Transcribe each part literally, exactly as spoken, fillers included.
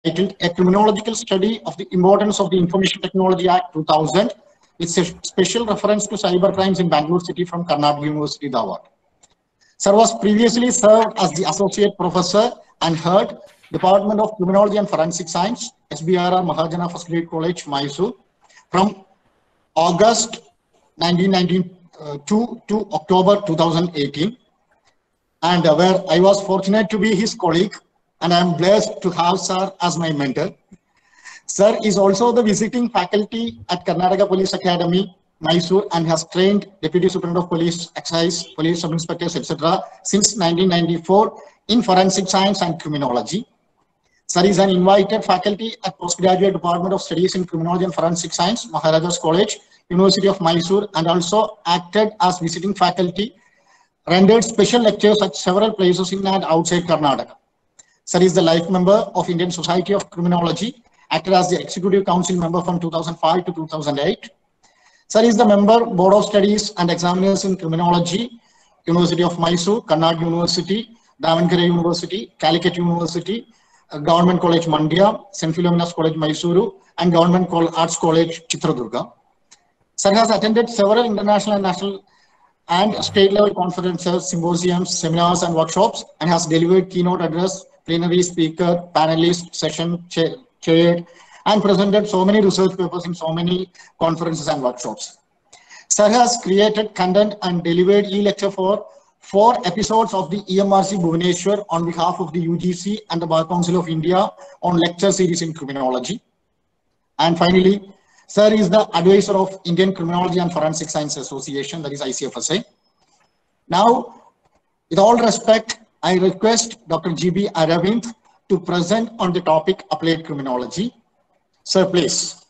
titled A Criminological Study of the Importance of the Information Technology Act two thousand, with a special reference to cyber crimes in Bangalore City from Karnataka University, Dharwad. Sir was previously served as the Associate Professor and Head, Department of Criminology and Forensic Science, S B R R Mahajana First Grade College, Mysore, from August nineteen ninety-two to October two thousand eighteen, and uh, where I was fortunate to be his colleague, and I am blessed to have Sir as my mentor. Sir is also the visiting faculty at Karnataka Police Academy, Mysore, and has trained Deputy Superintendent of Police, Excise, Police Sub-Inspectors, et cetera since nineteen ninety-four in Forensic Science and Criminology. Sir is an invited faculty at Postgraduate Department of Studies in Criminology and Forensic Science, Maharajas College, University of Mysore, and also acted as visiting faculty, rendered special lectures at several places in and outside Karnataka. Sir is the life member of Indian Society of Criminology, acted as the Executive Council member from two thousand five to two thousand eight. Sir is the member, Board of Studies and Examiners in Criminology, University of Mysore, Karnataka University, Davangere University, Calicut University, uh, Government College Mandya, Saint Philomena's College Mysuru, and Government Arts College Chitradurga. Sir has attended several international and national and state level conferences, symposiums, seminars, and workshops, and has delivered keynote address, plenary speaker, panelist, session chair, chaired, and presented so many research papers in so many conferences and workshops. Sir has created content and delivered e-lecture for four episodes of the E M R C Bhubaneswar on behalf of the U G C and the Bar Council of India on lecture series in criminology. And finally, Sir is the advisor of Indian Criminology and Forensic Science Association, that is I C F S A. Now, with all respect, I request Doctor G B Aravind to present on the topic applied criminology. Sir, please.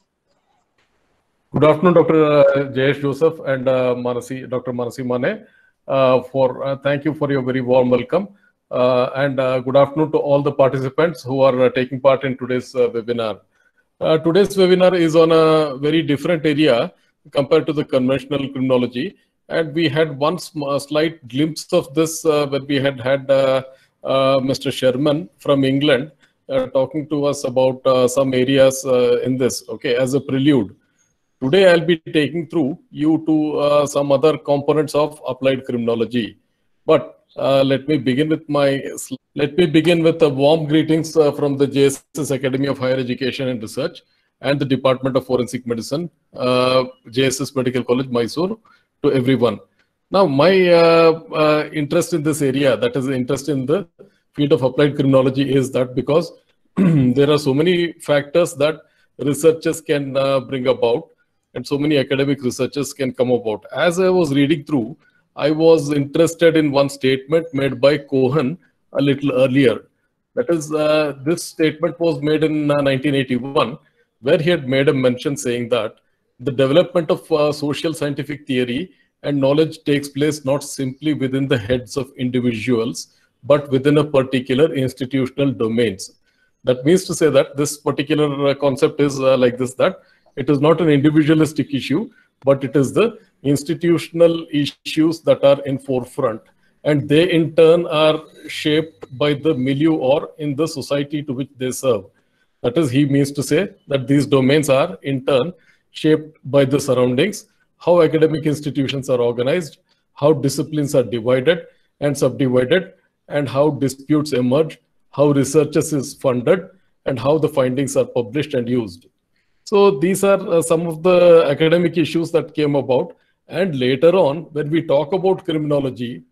Good afternoon, Doctor Jayesh Joseph and uh, Manasi, Doctor Manasi Mane. Uh, for uh, thank you for your very warm welcome, uh, and uh, good afternoon to all the participants who are uh, taking part in today's uh, webinar. Uh, today's webinar is on a very different area compared to the conventional criminology, and we had one slight glimpse of this uh, when we had had uh, uh, Mister Sherman from England uh, talking to us about uh, some areas uh, in this, okay, as a prelude. Today, I'll be taking through you to uh, some other components of applied criminology. But uh, let me begin with my let me begin with a warm greetings uh, from the J S S Academy of Higher Education and Research and the Department of Forensic Medicine, uh, J S S Medical College, Mysore, to everyone. Now, my uh, uh, interest in this area, that is, interest in the field of applied criminology, is that because there are so many factors that researchers can uh, bring about, and so many academic researchers can come about. As I was reading through, I was interested in one statement made by Cohen a little earlier. That is, uh, this statement was made in uh, nineteen eighty-one, where he had made a mention saying that the development of uh, social scientific theory and knowledge takes place not simply within the heads of individuals, but within a particular institutional domains. That means to say that this particular uh, concept is uh, like this, that it is not an individualistic issue, but it is the institutional issues that are in forefront, and they in turn are shaped by the milieu or in the society to which they serve. That is, he means to say that these domains are in turn shaped by the surroundings, how academic institutions are organized, how disciplines are divided and subdivided, and how disputes emerge, how research is funded, and how the findings are published and used. So these are uh, some of the academic issues that came about. And later on, when we talk about criminology,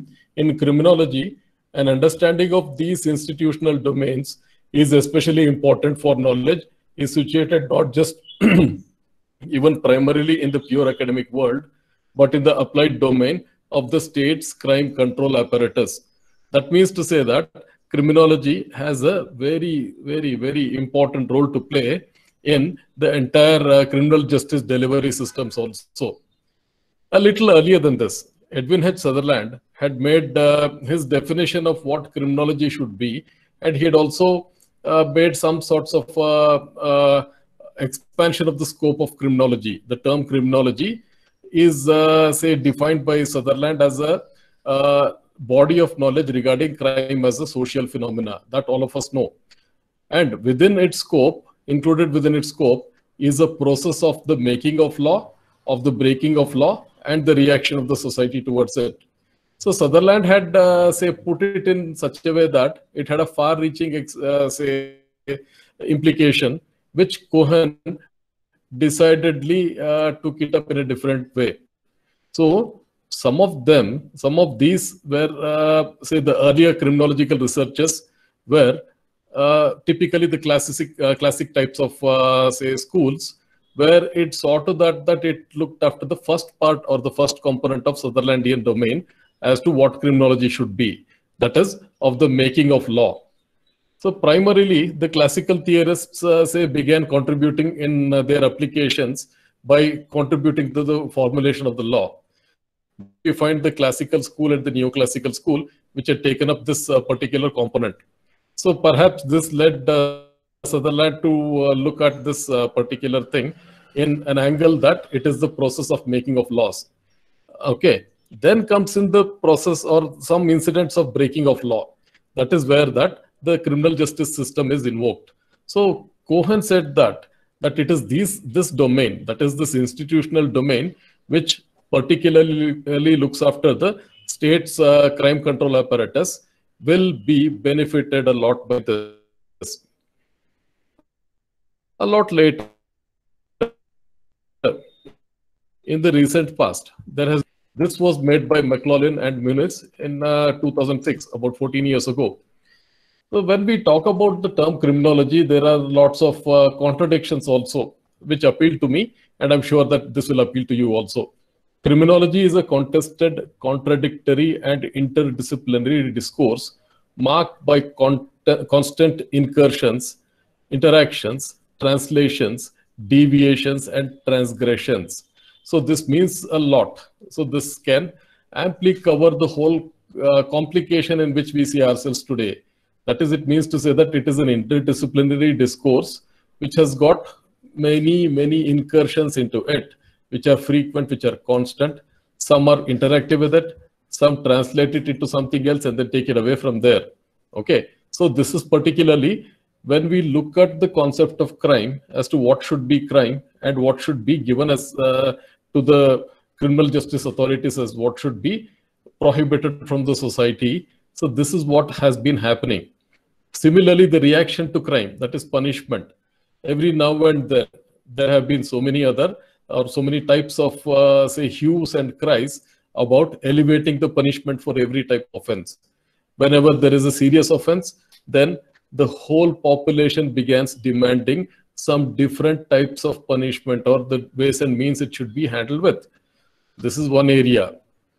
in criminology, an understanding of these institutional domains is especially important for knowledge, is situated not just even primarily in the pure academic world, but in the applied domain of the state's crime control apparatus. That means to say that criminology has a very, very, very important role to play in the entire uh, criminal justice delivery systems also. A little earlier than this, Edwin H. Sutherland had made uh, his definition of what criminology should be, and he had also uh, made some sorts of uh, uh, expansion of the scope of criminology. The term criminology is, uh, say, defined by Sutherland as a uh, body of knowledge regarding crime as a social phenomena that all of us know. And within its scope, included within its scope, is a process of the making of law, of the breaking of law, and the reaction of the society towards it. So Sutherland had, uh, say, put it in such a way that it had a far-reaching, uh, say, implication, which Cohen decidedly uh, took it up in a different way. So some of them, some of these were, uh, say, the earlier criminological researchers were uh, typically the classic, uh, classic types of, uh, say, schools, where it saw to that, that it looked after the first part or the first component of Sutherlandian domain as to what criminology should be, that is, of the making of law. So primarily, the classical theorists, uh, say, began contributing in uh, their applications by contributing to the formulation of the law. You find the classical school and the neoclassical school, which had taken up this uh, particular component. So perhaps this led uh, Sutherland to uh, look at this uh, particular thing in an angle that it is the process of making of laws. Okay, then comes in the process or some incidents of breaking of law. That is where that the criminal justice system is invoked. So Cohen said that that it is these this domain, that is this institutional domain, which particularly looks after the state's uh, crime control apparatus, will be benefited a lot by this. A lot later, in the recent past, there has this was made by McLaughlin and Muniz in uh, two thousand six, about fourteen years ago. So when we talk about the term criminology, there are lots of uh, contradictions also, which appeal to me, and I'm sure that this will appeal to you also. Criminology is a contested, contradictory, and interdisciplinary discourse marked by con constant incursions, interactions, translations, deviations, and transgressions. So this means a lot. So this can amply cover the whole uh, complication in which we see ourselves today. That is, it means to say that it is an interdisciplinary discourse which has got many, many incursions into it, which are frequent, which are constant. Some are interactive with it, some translate it into something else and then take it away from there. Okay, so this is particularly when we look at the concept of crime as to what should be crime and what should be given as uh, to the criminal justice authorities as what should be prohibited from the society. So this is what has been happening. Similarly, the reaction to crime, that is punishment. Every now and then, there have been so many other or so many types of, uh, say, hues and cries about elevating the punishment for every type of offense. Whenever there is a serious offense, then the whole population begins demanding some different types of punishment or the ways and means it should be handled with. This is one area.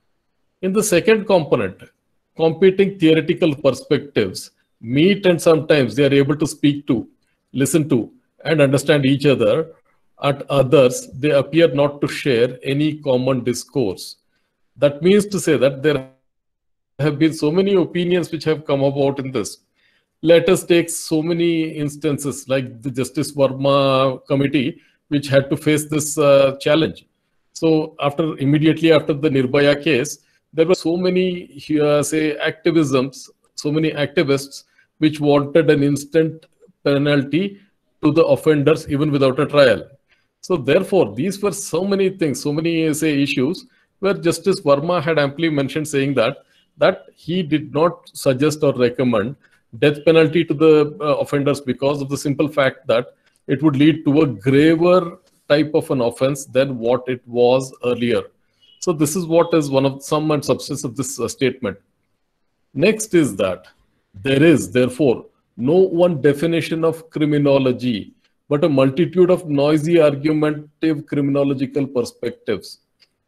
In the second component, competing theoretical perspectives meet and sometimes they are able to speak to, listen to, and understand each other. At others, they appear not to share any common discourse. That means to say that there have been so many opinions which have come about in this. Let us take so many instances like the Justice Verma committee, which had to face this uh, challenge. So after immediately after the Nirbhaya case, there were so many, uh, say, activisms, so many activists which wanted an instant penalty to the offenders even without a trial. So therefore, these were so many things, so many, say, issues where Justice Verma had amply mentioned saying that, that he did not suggest or recommend death penalty to the uh, offenders because of the simple fact that it would lead to a graver type of an offense than what it was earlier. So this is what is one of sum and substance of this uh, statement. Next is that there is, therefore, no one definition of criminology, but a multitude of noisy argumentative criminological perspectives.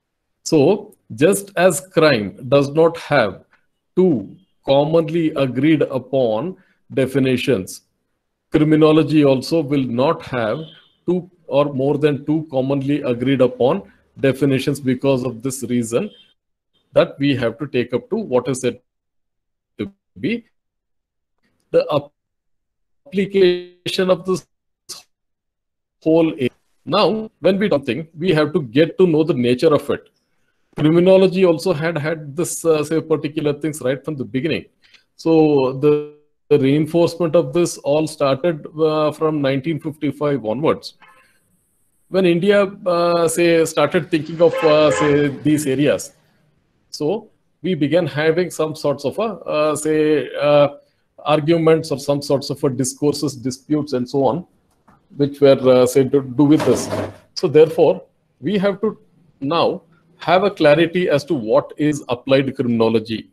So just as crime does not have two commonly agreed upon definitions, criminology also will not have two or more than two commonly agreed upon definitions, because of this reason that we have to take up to what is said to be the application of this whole area. Now, when we do something, we have to get to know the nature of it. Criminology also had had this, uh, say, particular things right from the beginning. So the the reinforcement of this all started uh, from nineteen fifty-five onwards, when India, uh, say, started thinking of, uh, say, these areas. So we began having some sorts of, a, uh, say, uh, arguments or some sorts of a discourses, disputes, and so on, which were, uh, say, to do with this. So therefore, we have to now have a clarity as to what is applied criminology.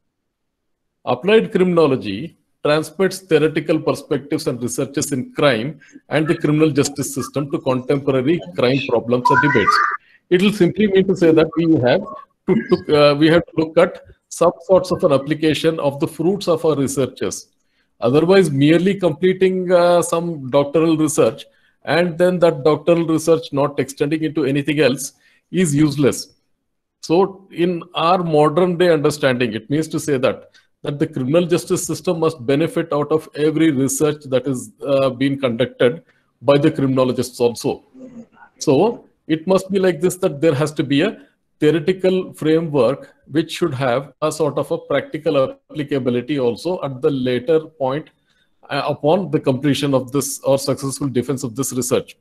Applied criminology transmits theoretical perspectives and researches in crime and the criminal justice system to contemporary crime problems and debates. It will simply mean to say that we have to, to uh, we have to look at some sorts of an application of the fruits of our researches. Otherwise, merely completing uh, some doctoral research and then that doctoral research not extending into anything else is useless. So in our modern day understanding, it means to say that that the criminal justice system must benefit out of every research that is uh, being conducted by the criminologists also. So it must be like this, that there has to be a theoretical framework which should have a sort of a practical applicability also at the later point uh, upon the completion of this or successful defense of this research.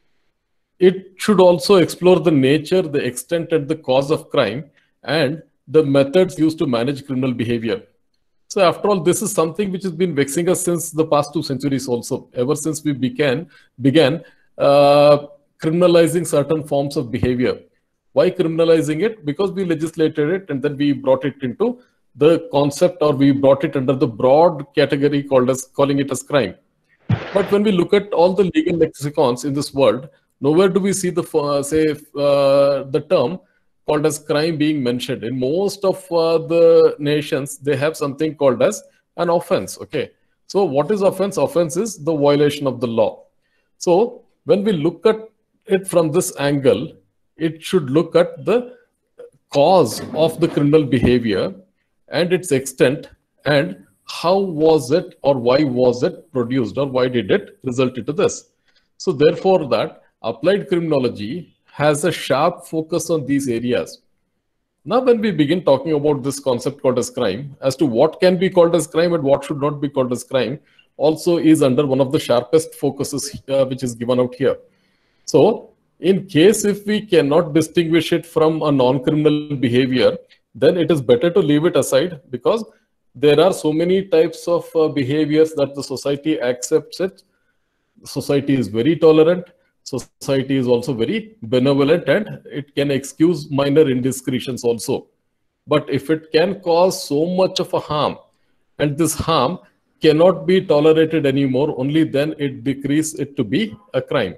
It should also explore the nature, the extent, and the cause of crime and the methods used to manage criminal behavior. So after all, this is something which has been vexing us since the past two centuries also, ever since we began, began uh, criminalizing certain forms of behavior. Why criminalizing it? Because we legislated it and then we brought it into the concept, or we brought it under the broad category called as calling it as crime. But when we look at all the legal lexicons in this world, nowhere do we see the, uh, say, uh, the term called as crime being mentioned. In most of uh, the nations, they have something called as an offense. Okay. So what is offense? Offense is the violation of the law. So when we look at it from this angle, it should look at the cause of the criminal behavior and its extent and how was it or why was it produced or why did it result into this. So therefore that applied criminology has a sharp focus on these areas. Now, when we begin talking about this concept called as crime, as to what can be called as crime and what should not be called as crime, also is under one of the sharpest focuses uh, which is given out here. So, in case if we cannot distinguish it from a non-criminal behavior, then it is better to leave it aside, because there are so many types of uh, behaviors that the society accepts it. Society is very tolerant. Society is also very benevolent and it can excuse minor indiscretions also. But if it can cause so much of a harm and this harm cannot be tolerated anymore, only then it decreases it to be a crime.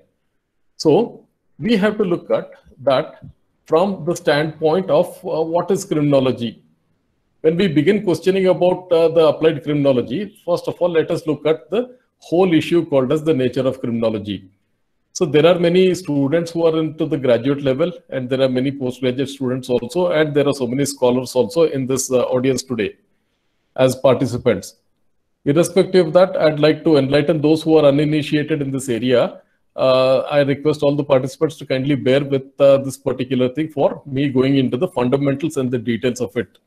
So we have to look at that from the standpoint of uh, what is criminology. When we begin questioning about uh, the applied criminology, first of all, let us look at the whole issue called as the nature of criminology. So there are many students who are into the graduate level and there are many postgraduate students also, and there are so many scholars also in this uh, audience today as participants. Irrespective of that, I'd like to enlighten those who are uninitiated in this area. Uh, I request all the participants to kindly bear with uh, this particular thing for me going into the fundamentals and the details of it.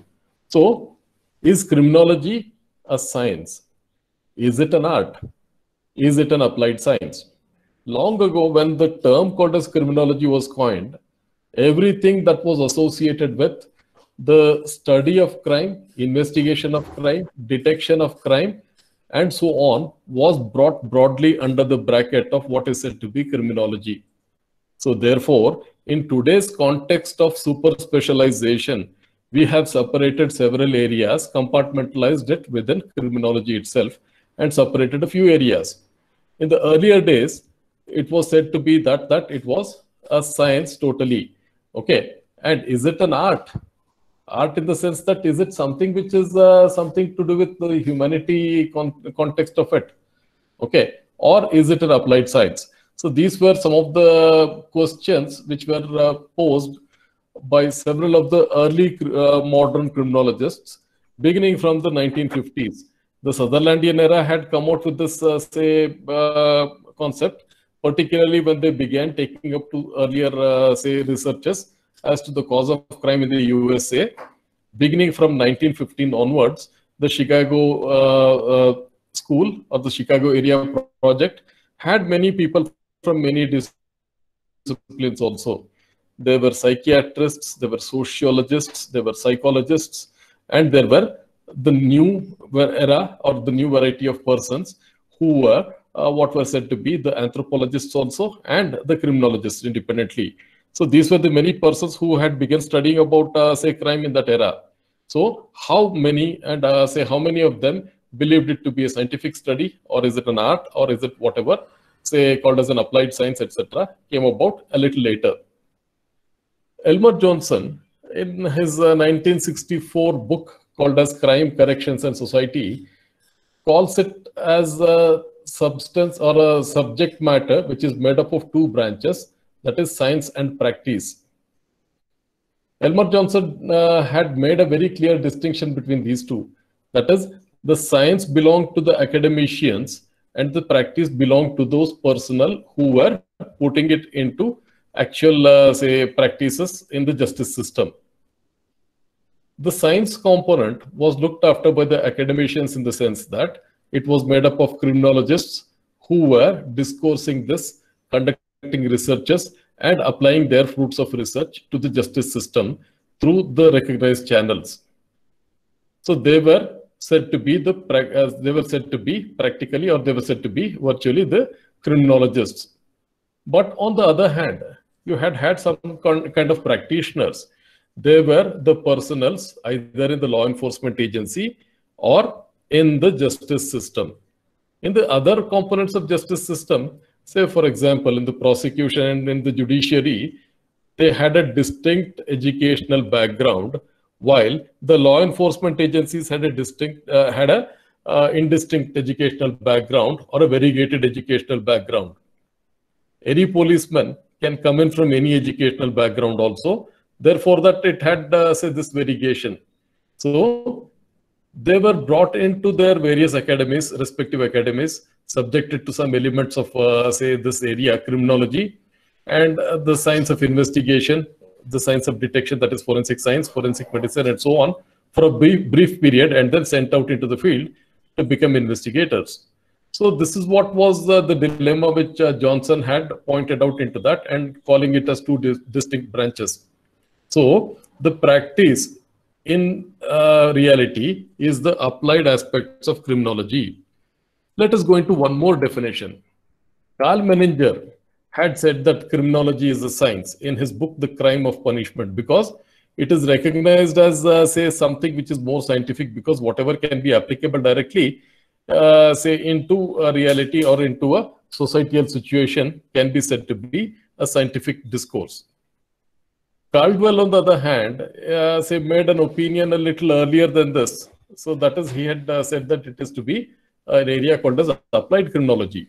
So, is criminology a science? Is it an art? Is it an applied science? Long ago, when the term called as criminology was coined, everything that was associated with the study of crime, investigation of crime, detection of crime, and so on was brought broadly under the bracket of what is said to be criminology. So therefore, in today's context of super specialization, we have separated several areas, compartmentalized it within criminology itself, and separated a few areas. In the earlier days, it was said to be that, that it was a science totally. Okay. And is it an art? Art in the sense that is it something which is uh, something to do with the humanity con context of it? Okay. Or is it an applied science? So these were some of the questions which were uh, posed by several of the early uh, modern criminologists, beginning from the nineteen fifties. The Sutherlandian era had come out with this, uh, say, uh, concept, particularly when they began taking up to earlier, uh, say, researches as to the cause of crime in the U S A. Beginning from nineteen fifteen onwards, the Chicago uh, uh, school or the Chicago area project had many people from many disciplines also. There were psychiatrists, there were sociologists, there were psychologists, and there were the new era or the new variety of persons who were uh, what were said to be the anthropologists also and the criminologists independently. So these were the many persons who had begun studying about uh, say crime in that era. So how many and uh, say how many of them believed it to be a scientific study, or is it an art, or is it whatever, say called as an applied science, et cetera, came about a little later. Elmer Johnson, in his uh, nineteen sixty-four book called as Crime, Corrections and Society, calls it as a substance or a subject matter which is made up of two branches, that is science and practice. Elmer Johnson uh, had made a very clear distinction between these two. That is, the science belonged to the academicians and the practice belonged to those personnel who were putting it into actual, uh, say, practices in the justice system. The science component was looked after by the academicians in the sense that it was made up of criminologists who were discoursing this, conducting researches, and applying their fruits of research to the justice system through the recognized channels. So they were said to be the uh, they were said to be practically, or they were said to be virtually the criminologists. But on the other hand, you had had some kind of practitioners. They were the personnels either in the law enforcement agency or in the justice system. In the other components of justice system, say for example, in the prosecution and in the judiciary, they had a distinct educational background, while the law enforcement agencies had a distinct, uh, had a uh, indistinct educational background or a variegated educational background. Any policeman can come in from any educational background also. Therefore, that it had, uh, say, this variegation. So they were brought into their various academies, respective academies, subjected to some elements of, uh, say, this area, criminology, and uh, the science of investigation, the science of detection, that is forensic science, forensic medicine, and so on, for a brief, brief period, and then sent out into the field to become investigators. So this is what was uh, the dilemma which uh, Johnson had pointed out into that, and calling it as two dis distinct branches. So the practice in uh, reality is the applied aspects of criminology. Let us go into one more definition. Carl Menninger had said that criminology is a science in his book, The Crime of Punishment, because it is recognized as, uh, say, something which is more scientific, because whatever can be applicable directly, uh, say, into a reality or into a societal situation can be said to be a scientific discourse. Caldwell, on the other hand, uh, say, made an opinion a little earlier than this. So that is, he had uh, said that it is to be an area called as applied criminology.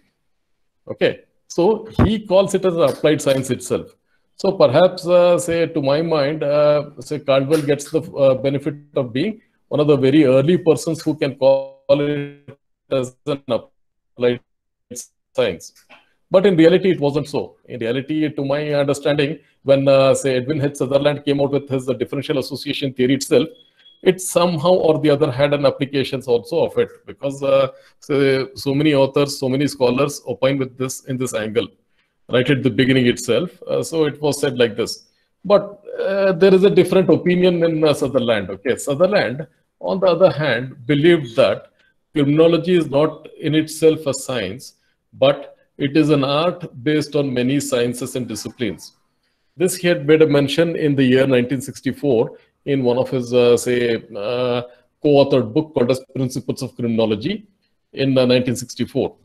Okay. So he calls it as applied science itself. So perhaps, uh, say, to my mind, uh, say, Caldwell gets the uh, benefit of being one of the very early persons who can call it as an applied science. But in reality, it wasn't so. In reality, to my understanding, when, uh, say, Edwin H. Sutherland came out with his uh, differential association theory itself, it somehow or the other had an applications also of it, because uh, so, so many authors, so many scholars opine with this in this angle, right at the beginning itself. Uh, so it was said like this. But uh, there is a different opinion in uh, Sutherland. Okay, Sutherland, on the other hand, believed that criminology is not in itself a science, but it is an art based on many sciences and disciplines. This he had made a mention in the year nineteen sixty-four in one of his, uh, say, uh, co-authored book called as Principles of Criminology in uh, nineteen sixty-four.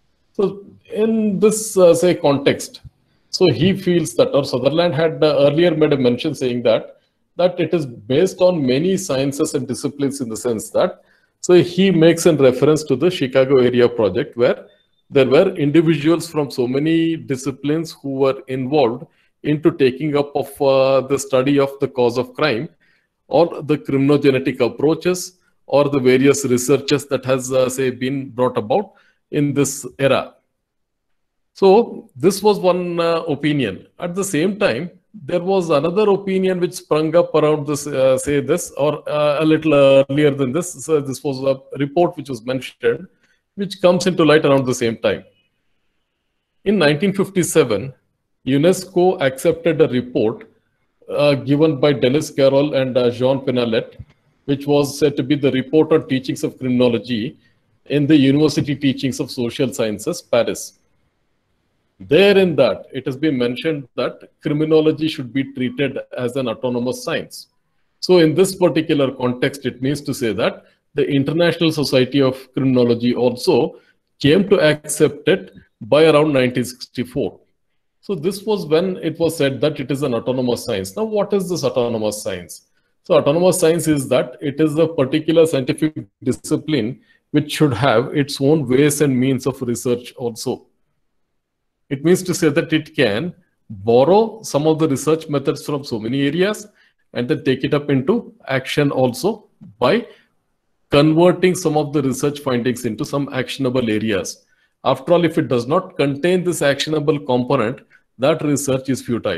So in this, uh, say, context, so he feels that, or Sutherland had uh, earlier made a mention saying that, that it is based on many sciences and disciplines, in the sense that, so he makes a reference to the Chicago area project, where there were individuals from so many disciplines who were involved into taking up of uh, the study of the cause of crime, or the criminogenetic approaches, or the various researches that has, uh, say, been brought about in this era. So this was one uh, opinion. At the same time, there was another opinion which sprung up around this, uh, say this, or uh, a little earlier than this. So this was a report which was mentioned, which comes into light around the same time. In nineteen fifty-seven, UNESCO accepted a report uh, given by Dennis Carroll and uh, Jean Penalet, which was said to be the report on teachings of criminology in the University Teachings of Social Sciences, Paris. There in that, it has been mentioned that criminology should be treated as an autonomous science. So in this particular context, it means to say that the International Society of Criminology also came to accept it by around nineteen sixty-four. So this was when it was said that it is an autonomous science. Now, what is this autonomous science? So autonomous science is that it is a particular scientific discipline which should have its own ways and means of research also. It means to say that it can borrow some of the research methods from so many areas and then take it up into action also by converting some of the research findings into some actionable areas. After all, if it does not contain this actionable component, that research is futile.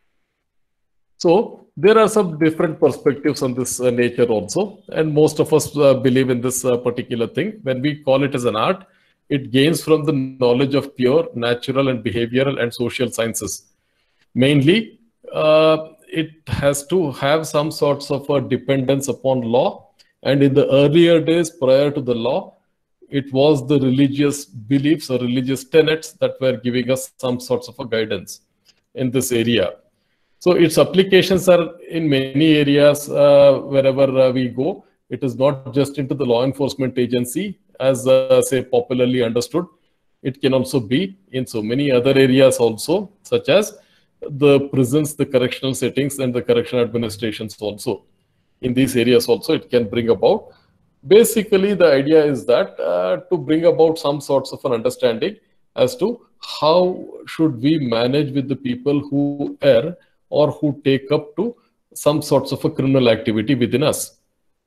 So there are some different perspectives on this uh, nature also, and most of us uh, believe in this uh, particular thing. When we call it as an art, it gains from the knowledge of pure natural and behavioral and social sciences. Mainly, uh, it has to have some sorts of a dependence upon law. And in the earlier days prior to the law, it was the religious beliefs or religious tenets that were giving us some sorts of a guidance in this area. So its applications are in many areas uh, wherever uh, we go. It is not just into the law enforcement agency as uh, say popularly understood. It can also be in so many other areas also, such as the prisons, the correctional settings, and the correctional administrations also. In these areas also it can bring about. Basically, the idea is that uh, to bring about some sorts of an understanding as to how should we manage with the people who err or who take up to some sorts of a criminal activity within us.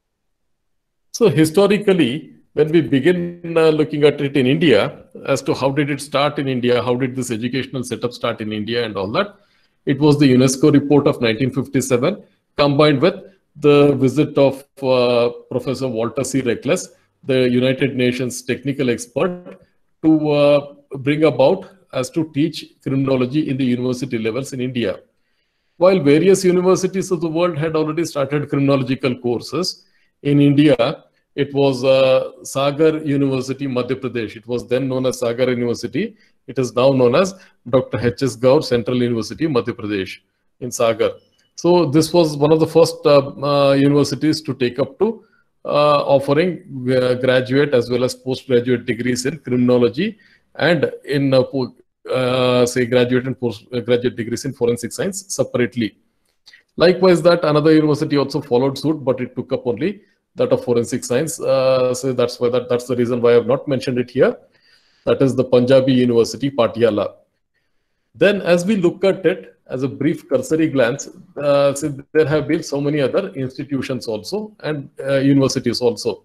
So historically, when we begin uh, looking at it in India, as to how did it start in India, how did this educational setup start in India and all that, it was the UNESCO report of nineteen fifty-seven combined with the visit of uh, Professor Walter C. Reckless, the United Nations technical expert, to uh, bring about as to teach criminology in the university levels in India. While various universities of the world had already started criminological courses, in India, it was uh, Sagar University, Madhya Pradesh. It was then known as Sagar University. It is now known as Doctor H S Gaur Central University, Madhya Pradesh in Sagar. So this was one of the first uh, uh, universities to take up to uh, offering uh, graduate as well as postgraduate degrees in criminology and in uh, uh, say graduate and postgraduate degrees in forensic science separately. Likewise, that another university also followed suit, but it took up only that of forensic science. Uh, so that's why that, that's the reason why I have not mentioned it here. That is the Punjabi University, Patiala. Then as we look at it as a brief cursory glance, uh, so there have been so many other institutions also and uh, universities also.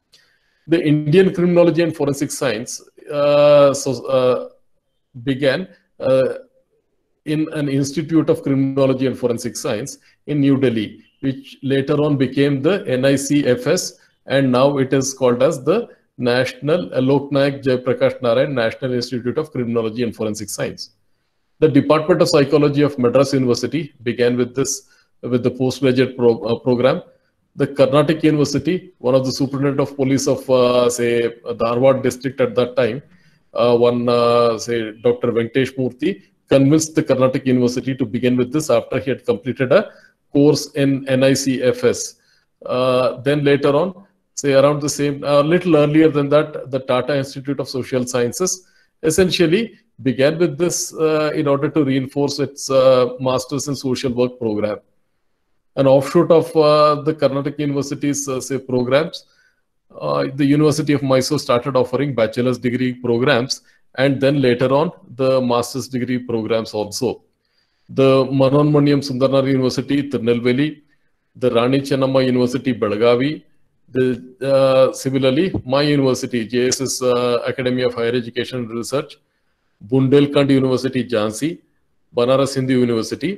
The Indian Criminology and Forensic Science uh, so, uh, began uh, in an Institute of Criminology and Forensic Science in New Delhi, which later on became the N I C F S, and now it is called as the National Loknayak Jayaprakash Narayan National Institute of Criminology and Forensic Science. The Department of Psychology of Madras University began with this, with the postgraduate pro, uh, program. The Carnatic University, one of the superintendent of police of, uh, say, Dharwad district at that time, uh, one, uh, say, Doctor Venkatesh Murthy, convinced the Carnatic University to begin with this after he had completed a course in N I C F S. Uh, then later on, say around the same, a uh, little earlier than that, the Tata Institute of Social Sciences essentially began with this uh, in order to reinforce its uh, Masters in Social Work program. An offshoot of uh, the Carnatic University's uh, say programs, uh, the University of Mysore started offering bachelor's degree programs, and then later on the master's degree programs also. The Manoன்மணியம் Sundaranath University, Tirunelveli, the Rani Chennamma University, Belagavi, the, uh, similarly, my university, J S S uh, Academy of Higher Education and Research, Bundelkhand University, Jhansi, Banaras Hindu University,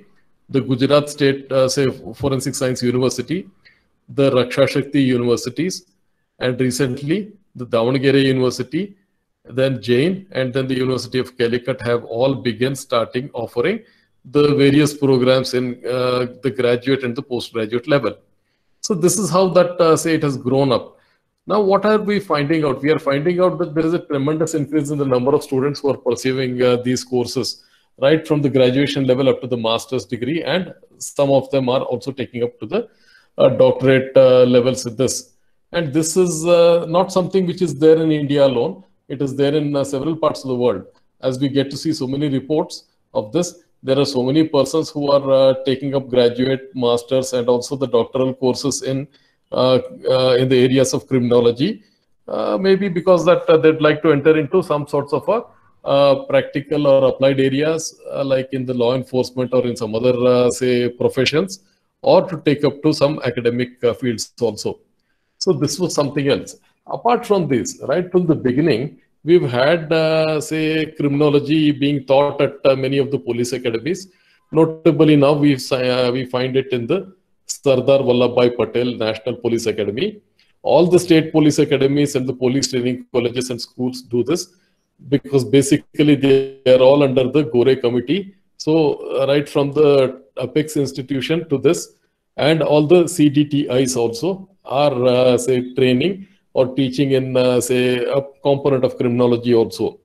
the Gujarat State, uh, say, Forensic Science University, the Raksha Shakti universities, and recently the Davangere University, then Jain, and then the University of Calicut have all begun starting offering the various programs in uh, the graduate and the postgraduate level. So this is how that, uh, say, it has grown up. Now, what are we finding out? We are finding out that there is a tremendous increase in the number of students who are pursuing uh, these courses, right from the graduation level up to the master's degree, and some of them are also taking up to the uh, doctorate uh, levels with this. And this is uh, not something which is there in India alone. It is there in uh, several parts of the world. As we get to see so many reports of this, there are so many persons who are uh, taking up graduate, masters, and also the doctoral courses in uh, uh, in the areas of criminology. Uh, maybe because that uh, they'd like to enter into some sorts of a uh, practical or applied areas, uh, like in the law enforcement or in some other, uh, say, professions, or to take up to some academic uh, fields also. So this was something else. Apart from this, right from the beginning, we've had, uh, say, criminology being taught at uh, many of the police academies. Notably now, we uh, we find it in the Sardar Vallabhbhai Patel National Police Academy. All the state police academies and the police training colleges and schools do this, because basically they are all under the Gore committee. So uh, right from the Apex institution to this, and all the C D T Is also are, uh, say, training or teaching in, uh, say, a component of criminology also.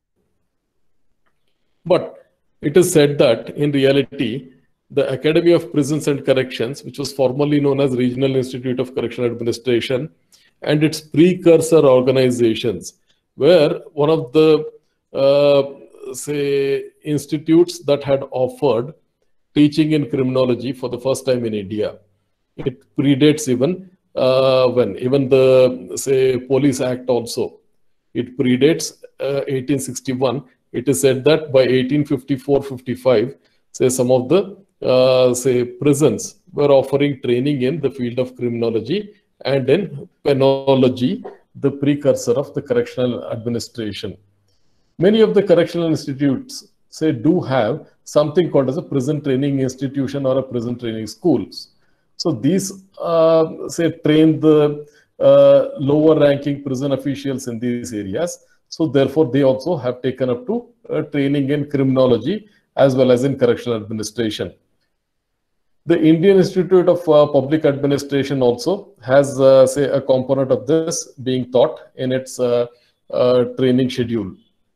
But it is said that in reality, the Academy of Prisons and Corrections, which was formerly known as Regional Institute of Correctional Administration, and its precursor organizations, were one of the, uh, say, institutes that had offered teaching in criminology for the first time in India. It predates even uh, when, even the, say, Police Act also. It predates uh, eighteen sixty-one. It is said that by eighteen fifty-four fifty-five, say, some of the, uh, say, prisons were offering training in the field of criminology and in penology, the precursor of the correctional administration. Many of the correctional institutes, say, do have something called as a prison training institution or a prison training schools. So these, uh, say, train the uh, lower ranking prison officials in these areas. So therefore, they also have taken up to uh, training in criminology as well as in correctional administration. The Indian Institute of uh, Public Administration also has, uh, say, a component of this being taught in its uh, uh, training schedule.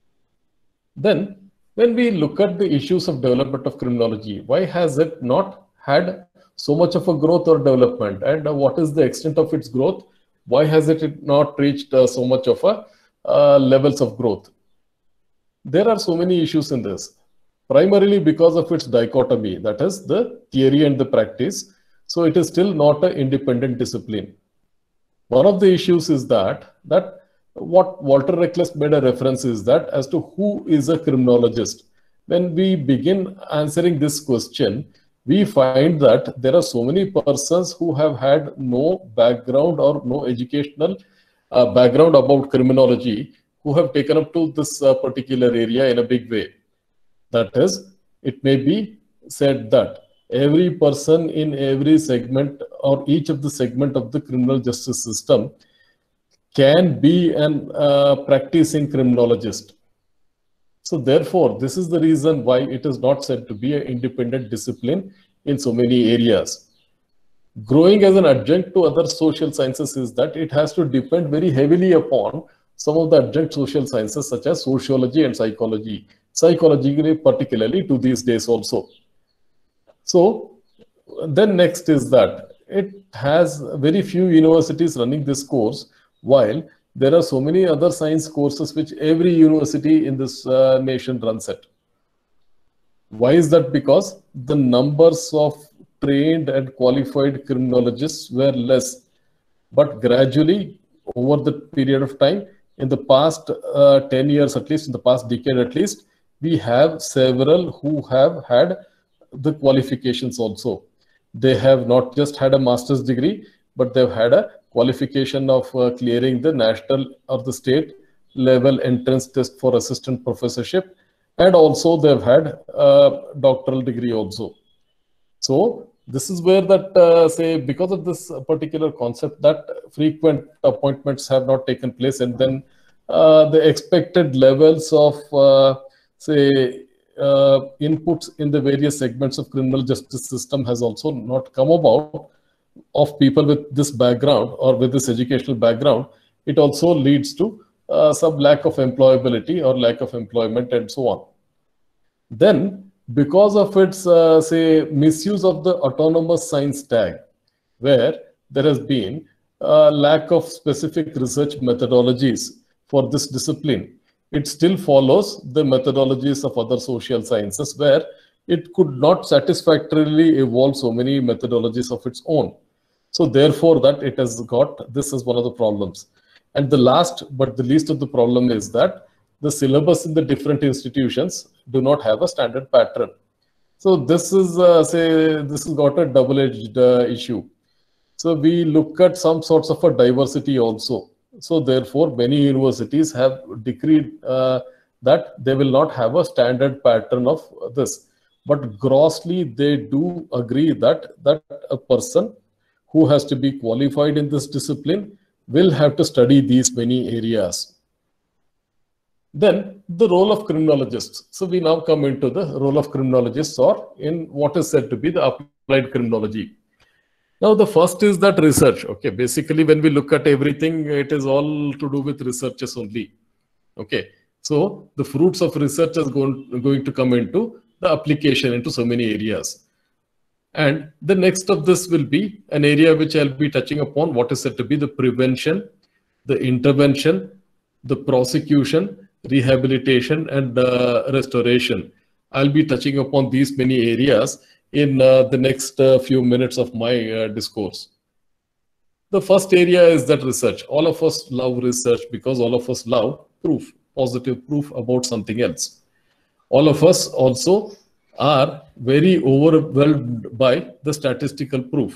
Then, when we look at the issues of development of criminology, why has it not had so much of a growth or development? And uh, what is the extent of its growth? Why has it not reached uh, so much of a uh, levels of growth? There are so many issues in this. Primarily because of its dichotomy, that is the theory and the practice. So it is still not an independent discipline. One of the issues is that, that what Walter Reckless made a reference is that as to who is a criminologist. When we begin answering this question, we find that there are so many persons who have had no background or no educational uh, background about criminology, who have taken up to this uh, particular area in a big way. That is, it may be said that every person in every segment or each of the segment of the criminal justice system can be an uh, practicing criminologist. So therefore, this is the reason why it is not said to be an independent discipline in so many areas. Growing as an adjunct to other social sciences is that it has to depend very heavily upon some of the adjunct social sciences such as sociology and psychology. Psychology particularly to these days also. So then next is that it has very few universities running this course, while there are so many other science courses which every university in this uh, nation runs it. Why is that? Because the numbers of trained and qualified criminologists were less, but gradually over the period of time, in the past uh, ten years at least, in the past decade at least, we have several who have had the qualifications also. They have not just had a master's degree, but they've had a qualification of uh, clearing the national or the state level entrance test for assistant professorship. And also they've had a doctoral degree also. So this is where that, uh, say, because of this particular concept, that frequent appointments have not taken place, and then uh, the expected levels of, uh, say, uh, inputs in the various segments of criminal justice system has also not come about of people with this background or with this educational background. It also leads to uh, some lack of employability or lack of employment and so on. Then, because of its, uh, say, misuse of the autonomous science tag, where there has been a lack of specific research methodologies for this discipline, it still follows the methodologies of other social sciences, where it could not satisfactorily evolve so many methodologies of its own. So therefore, that it has got, this is one of the problems. And the last but the least of the problem is that the syllabus in the different institutions do not have a standard pattern. So this is, uh, say, this has got a double-edged uh, issue. So we look at some sorts of a diversity also. So therefore, many universities have decreed uh, that they will not have a standard pattern of this. But grossly, they do agree that, that a person who has to be qualified in this discipline will have to study these many areas. Then the role of criminologists. So we now come into the role of criminologists, or in what is said to be the applied criminology. Now the first is that research. Okay, basically when we look at everything, it is all to do with researchers only. Okay, so the fruits of research is going, going to come into the application into so many areas. And the next of this will be an area which I'll be touching upon, what is said to be the prevention, the intervention, the prosecution, rehabilitation, and uh, restoration. I'll be touching upon these many areas in uh, the next uh, few minutes of my uh, discourse. The first area is that research. All of us love research because all of us love proof, positive proof about something else. All of us also are very overwhelmed by the statistical proof.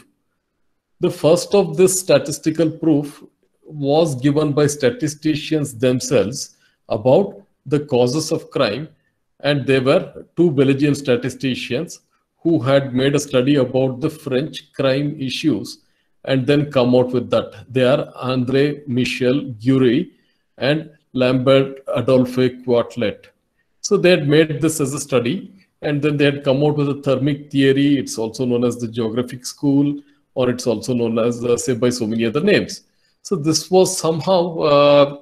The first of this statistical proof was given by statisticians themselves about the causes of crime, and they were two Belgian statisticians who had made a study about the French crime issues and then come out with that. They are André Michel Gury and Lambert Adolphe Quetelet. So they had made this as a study, and then they had come out with a thermic theory. It's also known as the geographic school, or it's also known as, uh, say, by so many other names. So this was somehow, uh,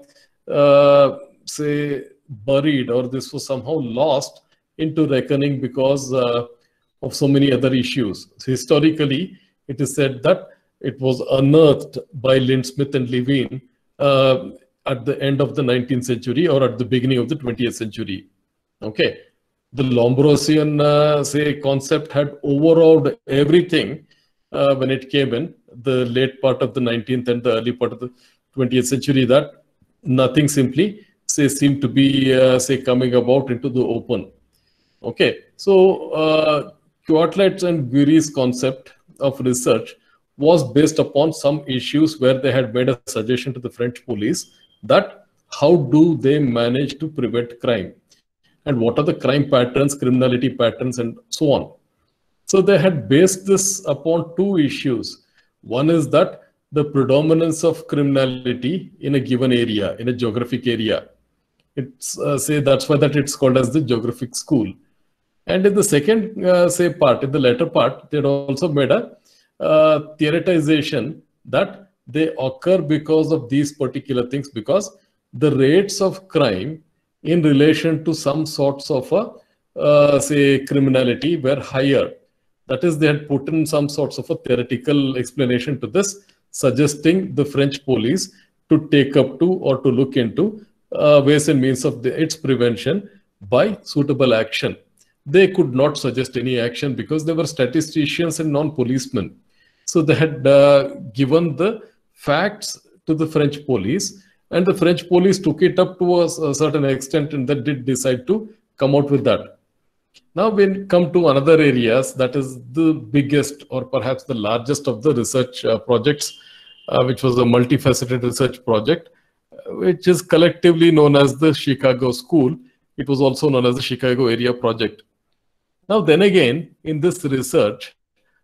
uh, say, buried, or this was somehow lost into reckoning because uh, of so many other issues. So historically, it is said that it was unearthed by Lindsmith and Levine uh, at the end of the nineteenth century or at the beginning of the twentieth century. Okay. The Lombrosian, uh, say, concept had overawed everything uh, when it came in the late part of the nineteenth and the early part of the twentieth century, that nothing simply, say, seemed to be, uh, say, coming about into the open. Okay, so uh, Quetelet's and Gury's concept of research was based upon some issues where they had made a suggestion to the French police that how do they manage to prevent crime? And what are the crime patterns, criminality patterns, and so on. So they had based this upon two issues. One is that the predominance of criminality in a given area, in a geographic area. It's uh, say that's why that it's called as the geographic school. And in the second, uh, say, part, in the latter part, they had also made a uh, theoretization that they occur because of these particular things, because the rates of crime in relation to some sorts of a, uh, say, criminality were higher. That is, they had put in some sorts of a theoretical explanation to this, suggesting the French police to take up to or to look into uh, ways and means of the, its prevention by suitable action. They could not suggest any action because they were statisticians and non-policemen. So they had uh, given the facts to the French police, and the French police took it up to a, a certain extent and then did decide to come out with that. Now we come to another areas, that is the biggest or perhaps the largest of the research uh, projects, uh, which was a multifaceted research project, uh, which is collectively known as the Chicago School. It was also known as the Chicago Area Project. Now then again, in this research,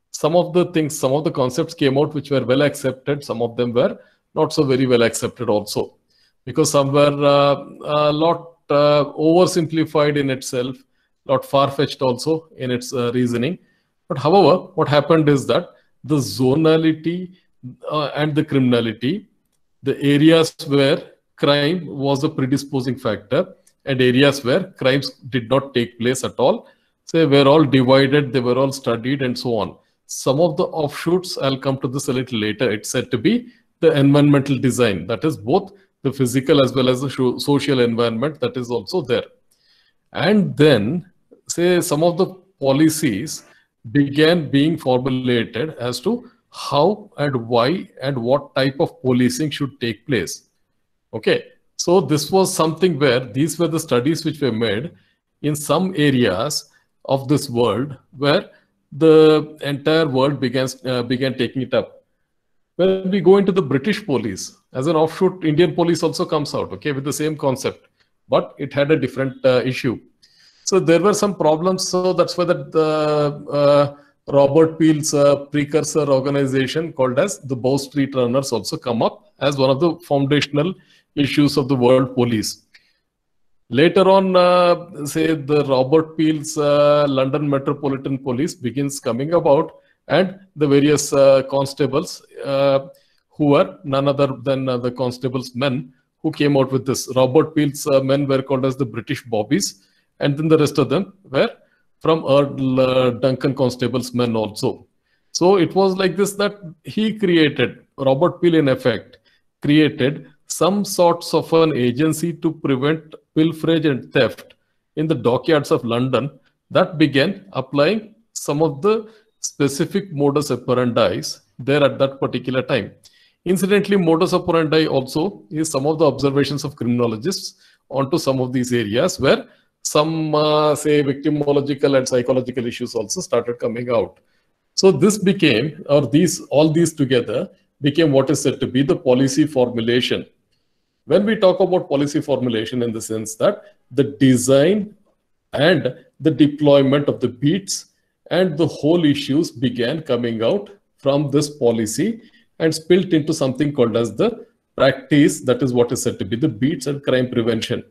some of the things, some of the concepts came out which were well accepted. Some of them were not so very well accepted also, because some were uh, a lot uh, oversimplified in itself, lot far-fetched also in its uh, reasoning. But however, what happened is that the zonality uh, and the criminality, the areas where crime was a predisposing factor and areas where crimes did not take place at all, they were all divided, they were all studied and so on. Some of the offshoots, I'll come to this a little later, it's said to be the environmental design, that is both the physical as well as the social environment that is also there. And then, say, some of the policies began being formulated as to how and why and what type of policing should take place. Okay, so this was something where these were the studies which were made in some areas of this world where the entire world began, uh, began taking it up. When we go into the British police, as an offshoot, Indian police also comes out, okay, with the same concept, but it had a different uh, issue. So there were some problems, so that's why that the uh, Robert Peel's uh, precursor organization called as the Bow Street Runners also come up as one of the foundational issues of the world police. Later on, uh, say the Robert Peel's uh, London Metropolitan Police begins coming about, and the various uh, constables uh, who were none other than uh, the constables' men who came out with this. Robert Peel's uh, men were called as the British Bobbies, and then the rest of them were from Earl uh, Duncan Constable's men also. So it was like this that he created, Robert Peel in effect, created some sorts of an agency to prevent pilferage and theft in the dockyards of London that began applying some of the specific modus operandi there at that particular time. Incidentally, modus operandi also is some of the observations of criminologists onto some of these areas where some, uh, say, victimological and psychological issues also started coming out. So this became, or these, all these together became what is said to be the policy formulation. When we talk about policy formulation in the sense that the design and the deployment of the beats and the whole issues began coming out from this policy and spilt into something called as the practice, that is what is said to be the beats and crime prevention.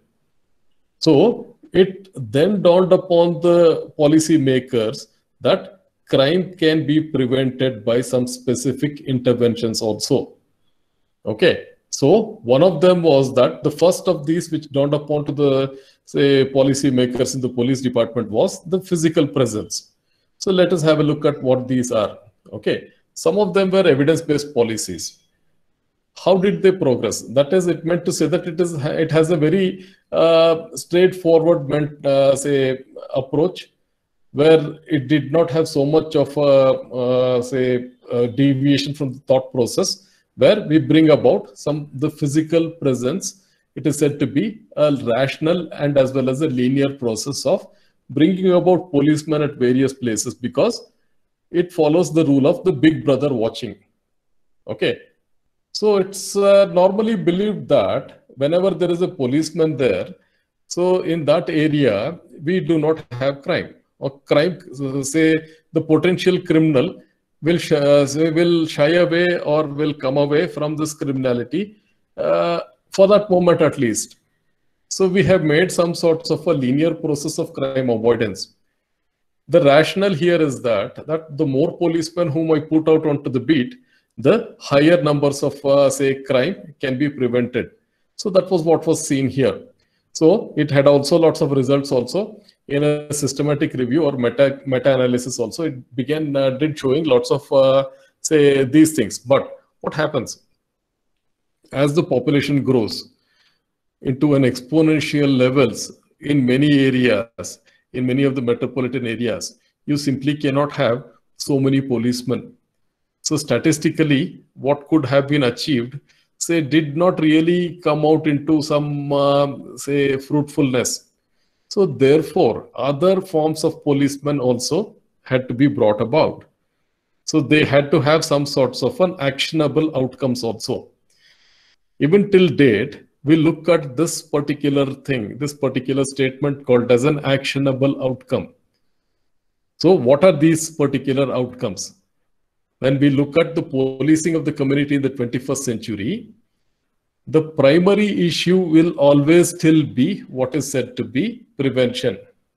So it then dawned upon the policy makers that crime can be prevented by some specific interventions also. Okay, so one of them was that the first of these which dawned upon to the, say, policy makers in the police department was the physical presence. So let us have a look at what these are. Okay, some of them were evidence-based policies. How did they progress? That is, it meant to say that it is it has a very uh, straightforward, meant, uh, say, approach, where it did not have so much of a, uh, say, a deviation from the thought process, where we bring about some the physical presence. It is said to be a rational and as well as a linear process of bringing about policemen at various places, because it follows the rule of the big brother watching. Okay. So it's uh, normally believed that whenever there is a policeman there, so in that area, we do not have crime. Or crime, say the potential criminal will, sh uh, will shy away or will come away from this criminality uh, for that moment at least. So we have made some sorts of a linear process of crime avoidance. The rationale here is that, that the more policemen whom I put out onto the beat, the higher numbers of, uh, say, crime can be prevented. So that was what was seen here. So it had also lots of results also in a systematic review or meta, meta-analysis also. It began, uh, did showing lots of, uh, say, these things. But what happens? As the population grows into an exponential levels in many areas, in many of the metropolitan areas, you simply cannot have so many policemen. So statistically, what could have been achieved, say, did not really come out into some, uh, say, fruitfulness. So therefore, other forms of policemen also had to be brought about. So they had to have some sorts of an actionable outcomes also. Even till date, we look at this particular thing, this particular statement called as an actionable outcome. So what are these particular outcomes? when we look at the policing of the community in the twenty-first century, the primary issue will always still be what is said to be prevention.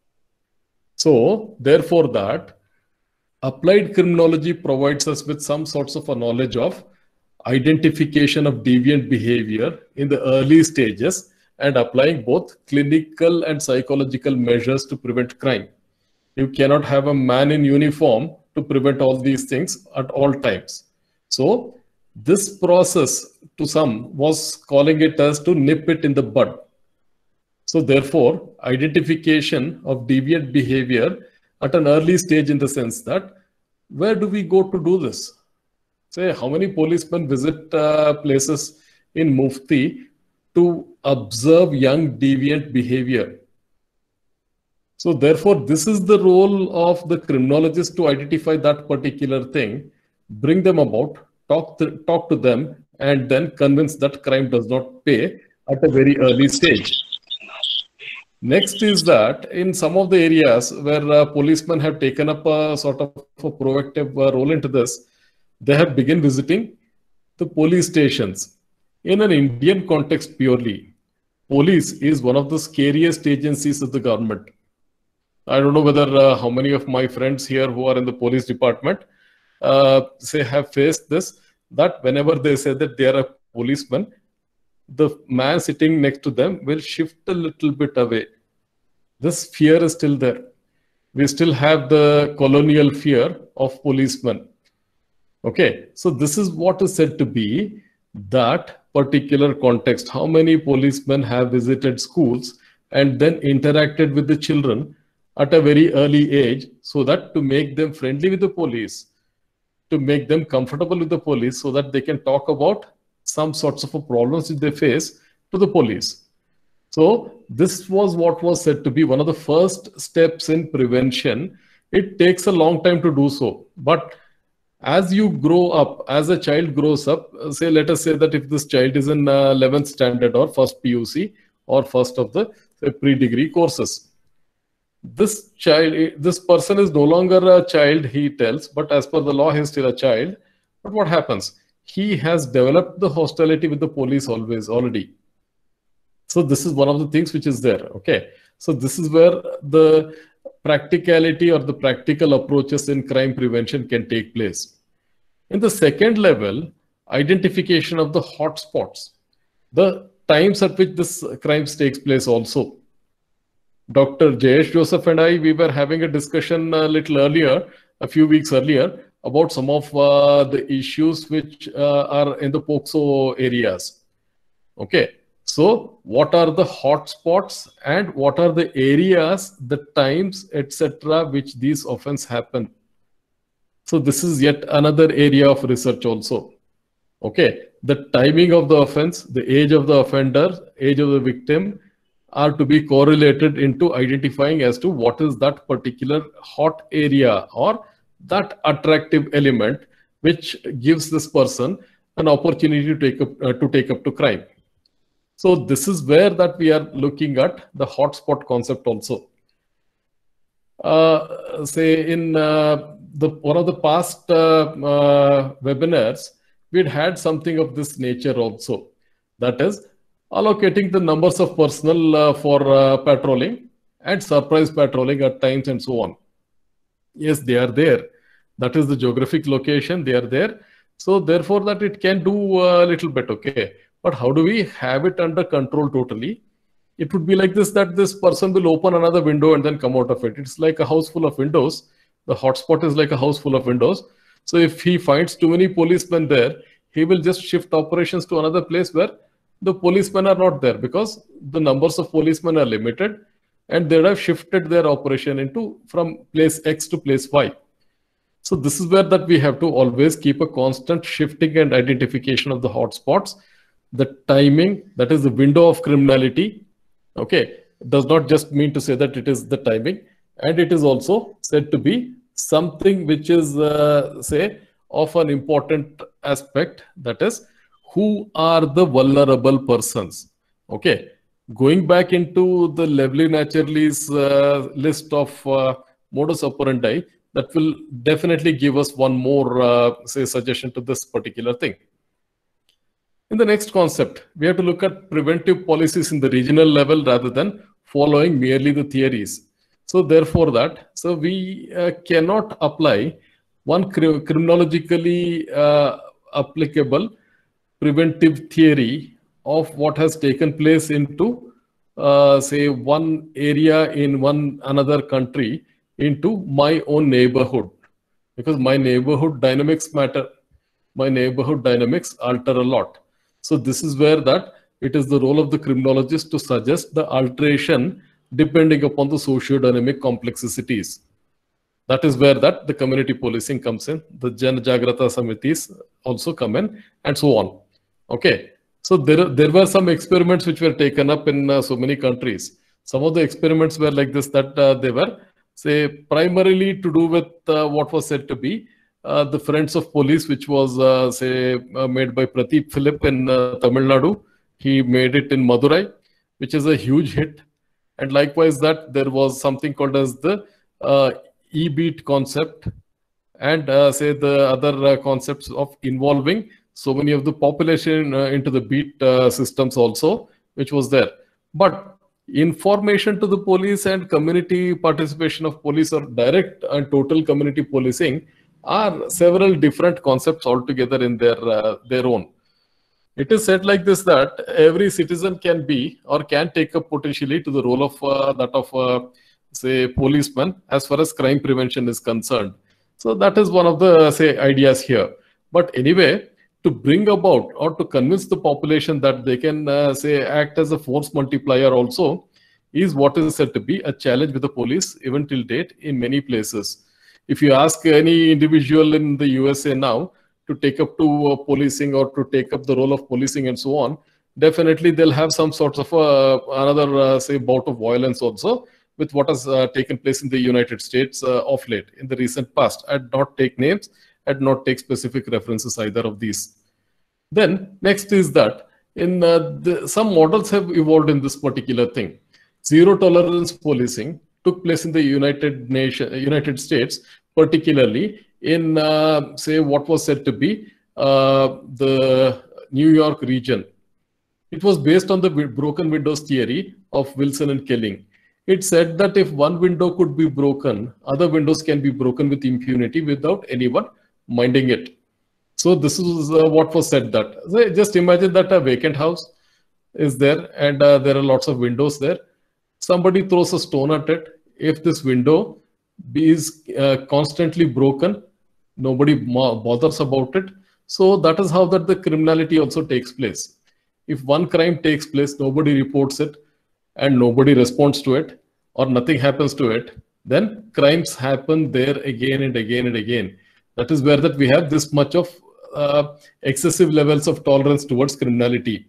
So, therefore, that applied criminology provides us with some sorts of a knowledge of identification of deviant behavior in the early stages and applying both clinical and psychological measures to prevent crime. You cannot have a man in uniform to prevent all these things at all times. So this process to some was calling it as to nip it in the bud. So therefore, identification of deviant behavior at an early stage in the sense that where do we go to do this? Say, how many policemen visit uh, places in Mufti to observe young deviant behavior? So therefore, this is the role of the criminologist to identify that particular thing, bring them about, talk to, talk to them, and then convince that crime does not pay at a very early stage. Next is that in some of the areas where uh, policemen have taken up a sort of a proactive uh, role into this, they have begun visiting the police stations. In an Indian context purely, police is one of the scariest agencies of the government. I don't know whether uh, how many of my friends here who are in the police department uh, say have faced this, that whenever they say that they are a policeman, the man sitting next to them will shift a little bit away. This fear is still there. We still have the colonial fear of policemen. Okay, so this is what is said to be that particular context. How many policemen have visited schools and then interacted with the children at a very early age so that to make them friendly with the police, to make them comfortable with the police so that they can talk about some sorts of problems that they face to the police. So this was what was said to be one of the first steps in prevention. It takes a long time to do so, but as you grow up, as a child grows up, say, let us say that if this child is in uh, eleventh standard or first P U C or first of the pre-degree courses, this child, this person is no longer a child, he tells, but as per the law, he is still a child. But what happens? He has developed the hostility with the police always already. So this is one of the things which is there. Okay. So this is where the practicality or the practical approaches in crime prevention can take place. In the second level, identification of the hotspots, the times at which this crimes takes place also. Doctor Jayesh Joseph and I, we were having a discussion a little earlier, a few weeks earlier, about some of uh, the issues which uh, are in the POCSO areas. Okay. So what are the hotspots and what are the areas, the times, et cetera, which these offenses happen? So this is yet another area of research also. Okay, the timing of the offense, the age of the offender, age of the victim are to be correlated into identifying as to what is that particular hot area or that attractive element which gives this person an opportunity to take up uh, to take up to crime. So this is where that we are looking at the hotspot concept also. Uh, say in uh, the one of the past uh, uh, webinars, we'd had something of this nature also. That is allocating the numbers of personnel uh, for uh, patrolling and surprise patrolling at times and so on. Yes, they are there. That is the geographic location. They are there. So therefore that it can do a little bit. Okay. But how do we have it under control totally? It would be like this, that this person will open another window and then come out of it. It's like a house full of windows. The hotspot is like a house full of windows. So if he finds too many policemen there, he will just shift operations to another place where the policemen are not there, because the numbers of policemen are limited and they have shifted their operation into from place X to place Y. So this is where that we have to always keep a constant shifting and identification of the hotspots. The timing, that is the window of criminality, okay, does not just mean to say that it is the timing, and it is also said to be something which is, uh, say, of an important aspect, that is, who are the vulnerable persons, okay. Going back into the Levy Naturally's uh, list of uh, modus operandi, that will definitely give us one more, uh, say, suggestion to this particular thing. In the next concept, we have to look at preventive policies in the regional level rather than following merely the theories. So therefore that, so we uh, cannot apply one cr criminologically uh, applicable preventive theory of what has taken place into, uh, say, one area in one another country into my own neighborhood, because my neighborhood dynamics matter. My neighborhood dynamics alter a lot. So this is where that it is the role of the criminologist to suggest the alteration depending upon the socio-dynamic complexities. That is where that the community policing comes in, the Jan Jagrata Samitis also come in, and so on. Okay, so there, there were some experiments which were taken up in uh, so many countries. Some of the experiments were like this, that uh, they were, say, primarily to do with uh, what was said to be uh, the Friends of Police, which was, uh, say, uh, made by Pradeep Philip in uh, Tamil Nadu. He made it in Madurai, which is a huge hit. And likewise that there was something called as the uh, E-beat concept, and uh, say the other uh, concepts of involving so many of the population uh, into the beat uh, systems also, which was there. But information to the police and community participation of police, or direct and total community policing, are several different concepts altogether in their uh, their own. It is said like this, that every citizen can be or can take up potentially to the role of uh, that of uh, say policeman as far as crime prevention is concerned. So that is one of the, say, ideas here. But anyway, to bring about or to convince the population that they can uh, say act as a force multiplier also is what is said to be a challenge with the police even till date in many places. If you ask any individual in the U S A now to take up to uh, policing or to take up the role of policing and so on, definitely they'll have some sorts of uh, another uh, say bout of violence also with what has uh, taken place in the United States uh, of late in the recent past. I'd not take names, I'd not take specific references either of these. Then next is that in uh, the, some models have evolved in this particular thing. Zero tolerance policing took place in the United Nation, United States, particularly in, uh, say, what was said to be uh, the New York region. It was based on the broken windows theory of Wilson and Kelling. It said that if one window could be broken, other windows can be broken with impunity without anyone minding it. So this is uh, what was said that. So just imagine that a vacant house is there and uh, there are lots of windows there. Somebody throws a stone at it. If this window is uh, constantly broken, nobody bothers about it. So that is how that the criminality also takes place. If one crime takes place, nobody reports it and nobody responds to it, or nothing happens to it, then crimes happen there again and again and again. That is where that we have this much of uh, excessive levels of tolerance towards criminality.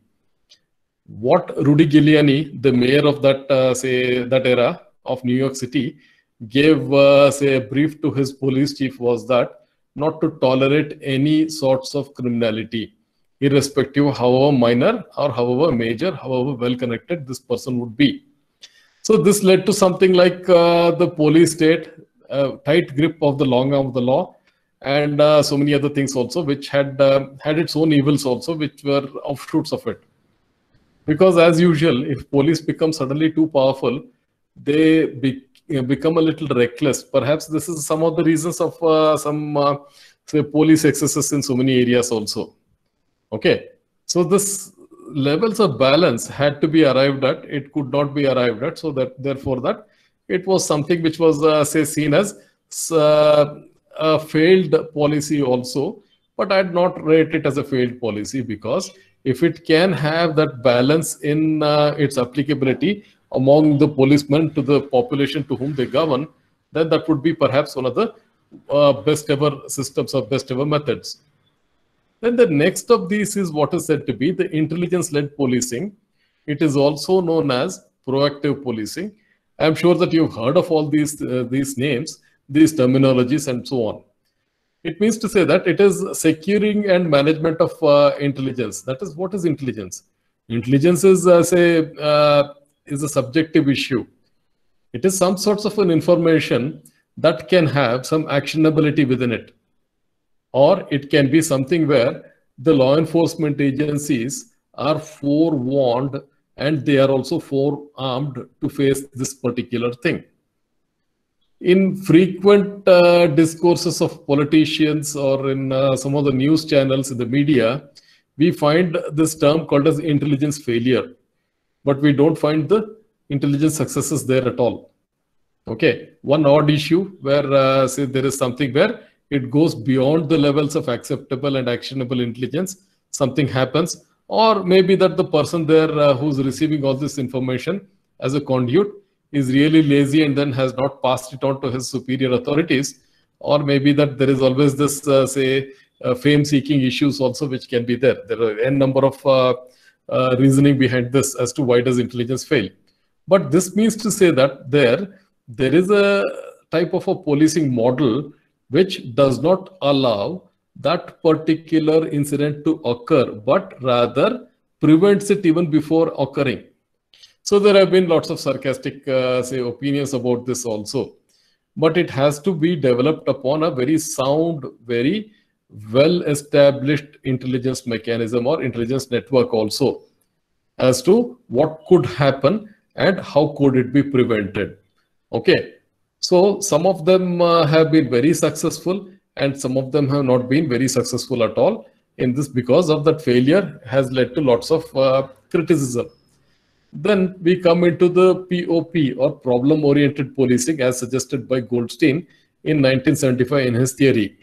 What Rudy Giuliani, the mayor of that, uh, say, that era of New York City, gave, uh, say, a brief to his police chief was that not to tolerate any sorts of criminality, irrespective of however minor or however major, however well-connected this person would be. So this led to something like uh, the police state, uh, tight grip of the long arm of the law, and uh, so many other things also, which had uh, had its own evils also, which were offshoots of it. Because as usual, if police become suddenly too powerful, they be, you know, become a little reckless. Perhaps this is some of the reasons of uh, some uh, say police excesses in so many areas also. Okay, so this levels of balance had to be arrived at. It could not be arrived at, so that therefore that it was something which was uh, say seen as uh, a failed policy also. But I'd not rate it as a failed policy, because if it can have that balance in uh, its applicability among the policemen to the population to whom they govern, then that would be perhaps one of the uh, best ever systems or best ever methods. Then the next of these is what is said to be the intelligence-led policing. It is also known as proactive policing. I'm sure that you've heard of all these, uh, these names, these terminologies and so on. It means to say that it is securing and management of uh, intelligence. That is, what is intelligence? Intelligence is, uh, say, uh, is a subjective issue. It is some sorts of an information that can have some actionability within it. Or it can be something where the law enforcement agencies are forewarned and they are also forearmed to face this particular thing. In frequent uh, discourses of politicians or in uh, some of the news channels in the media, we find this term called as intelligence failure, but we don't find the intelligence successes there at all. Okay, one odd issue where uh, say there is something where it goes beyond the levels of acceptable and actionable intelligence, something happens, or maybe that the person there uh, who's receiving all this information as a conduit is really lazy and then has not passed it on to his superior authorities, or maybe that there is always this, uh, say, uh, fame-seeking issues also which can be there. There are n number of uh, uh, reasoning behind this as to why does intelligence fail. But this means to say that there, there is a type of a policing model which does not allow that particular incident to occur, but rather prevents it even before occurring. So there have been lots of sarcastic, uh, say, opinions about this also. But it has to be developed upon a very sound, very well-established intelligence mechanism or intelligence network also as to what could happen and how could it be prevented. Okay, so some of them uh, have been very successful and some of them have not been very successful at all in this, because of that failure has led to lots of uh, criticism. Then we come into the P O P or problem-oriented policing as suggested by Goldstein in nineteen seventy-five in his theory.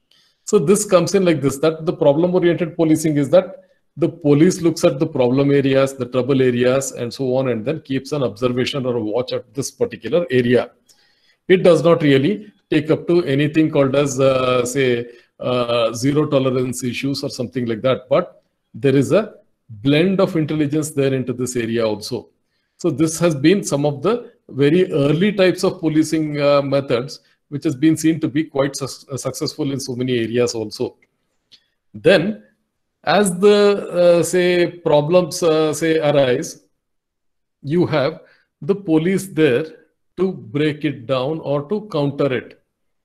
So this comes in like this, that the problem-oriented policing is that the police looks at the problem areas, the trouble areas, and so on, and then keeps an observation or a watch at this particular area. It does not really take up to anything called as, uh, say, uh, zero tolerance issues or something like that. But there is a blend of intelligence there into this area also. So this has been some of the very early types of policing uh, methods, which has been seen to be quite su successful in so many areas also. Then, as the, uh, say, problems, uh, say, arise, you have the police there to break it down or to counter it.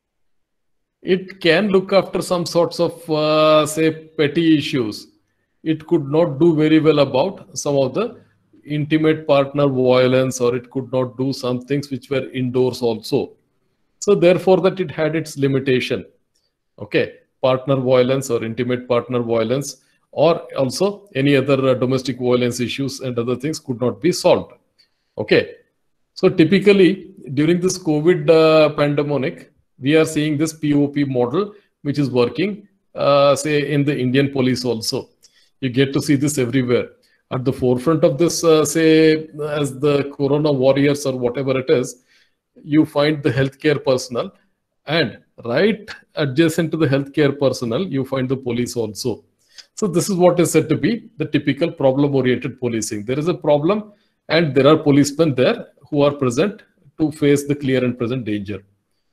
It can look after some sorts of, uh, say, petty issues. It could not do very well about some of the intimate partner violence, or it could not do some things which were indoors also. So therefore that it had its limitation. Okay, partner violence or intimate partner violence, or also any other uh, domestic violence issues and other things could not be solved. Okay, so typically during this COVID uh, pandemic, we are seeing this P O P model which is working, uh, say, in the Indian police also. You get to see this everywhere. At the forefront of this, uh, say, as the corona warriors or whatever it is, you find the healthcare personnel, and right adjacent to the healthcare personnel, you find the police also. So this is what is said to be the typical problem-oriented policing. There is a problem and there are policemen there who are present to face the clear and present danger.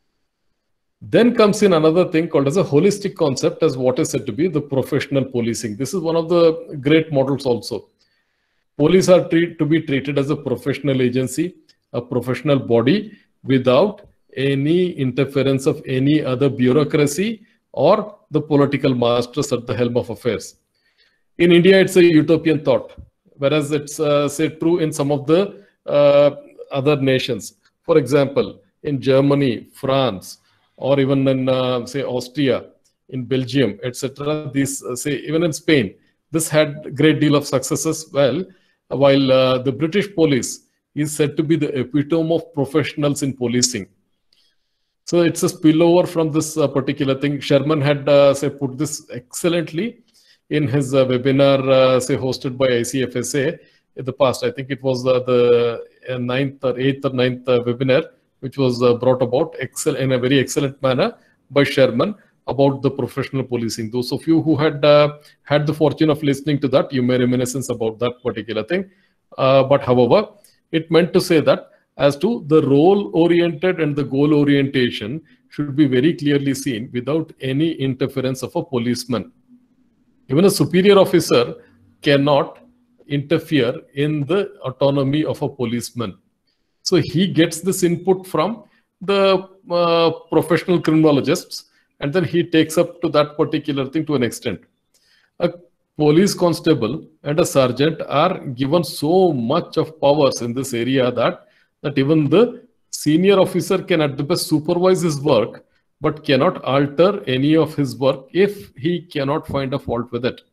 Then comes in another thing called as a holistic concept, as what is said to be the professional policing. This is one of the great models also. Police are treat, to be treated as a professional agency, a professional body without any interference of any other bureaucracy or the political masters at the helm of affairs. In India, it's a utopian thought, whereas it's, uh, say, true in some of the uh, other nations. For example, in Germany, France, or even in, uh, say, Austria, in Belgium, et cetera. These, uh, say, even in Spain, this had a great deal of success as well, while uh, the British police is said to be the epitome of professionals in policing. So it's a spillover from this uh, particular thing. Sherman had, uh, say, put this excellently in his uh, webinar, uh, say, hosted by I C F S A in the past. I think it was uh, the uh, ninth or eighth or ninth uh, webinar, which was uh, brought about excel in a very excellent manner by Sherman about the professional policing. Those of you who had uh, had the fortune of listening to that, you may reminiscence about that particular thing. Uh, but however, it meant to say that as to the role-oriented and the goal orientation should be very clearly seen without any interference of a policeman. Even a superior officer cannot interfere in the autonomy of a policeman. So he gets this input from the uh, professional criminologists, and then he takes up to that particular thing to an extent. A police constable and a sergeant are given so much of powers in this area that, that even the senior officer can at the best supervise his work, but cannot alter any of his work if he cannot find a fault with it.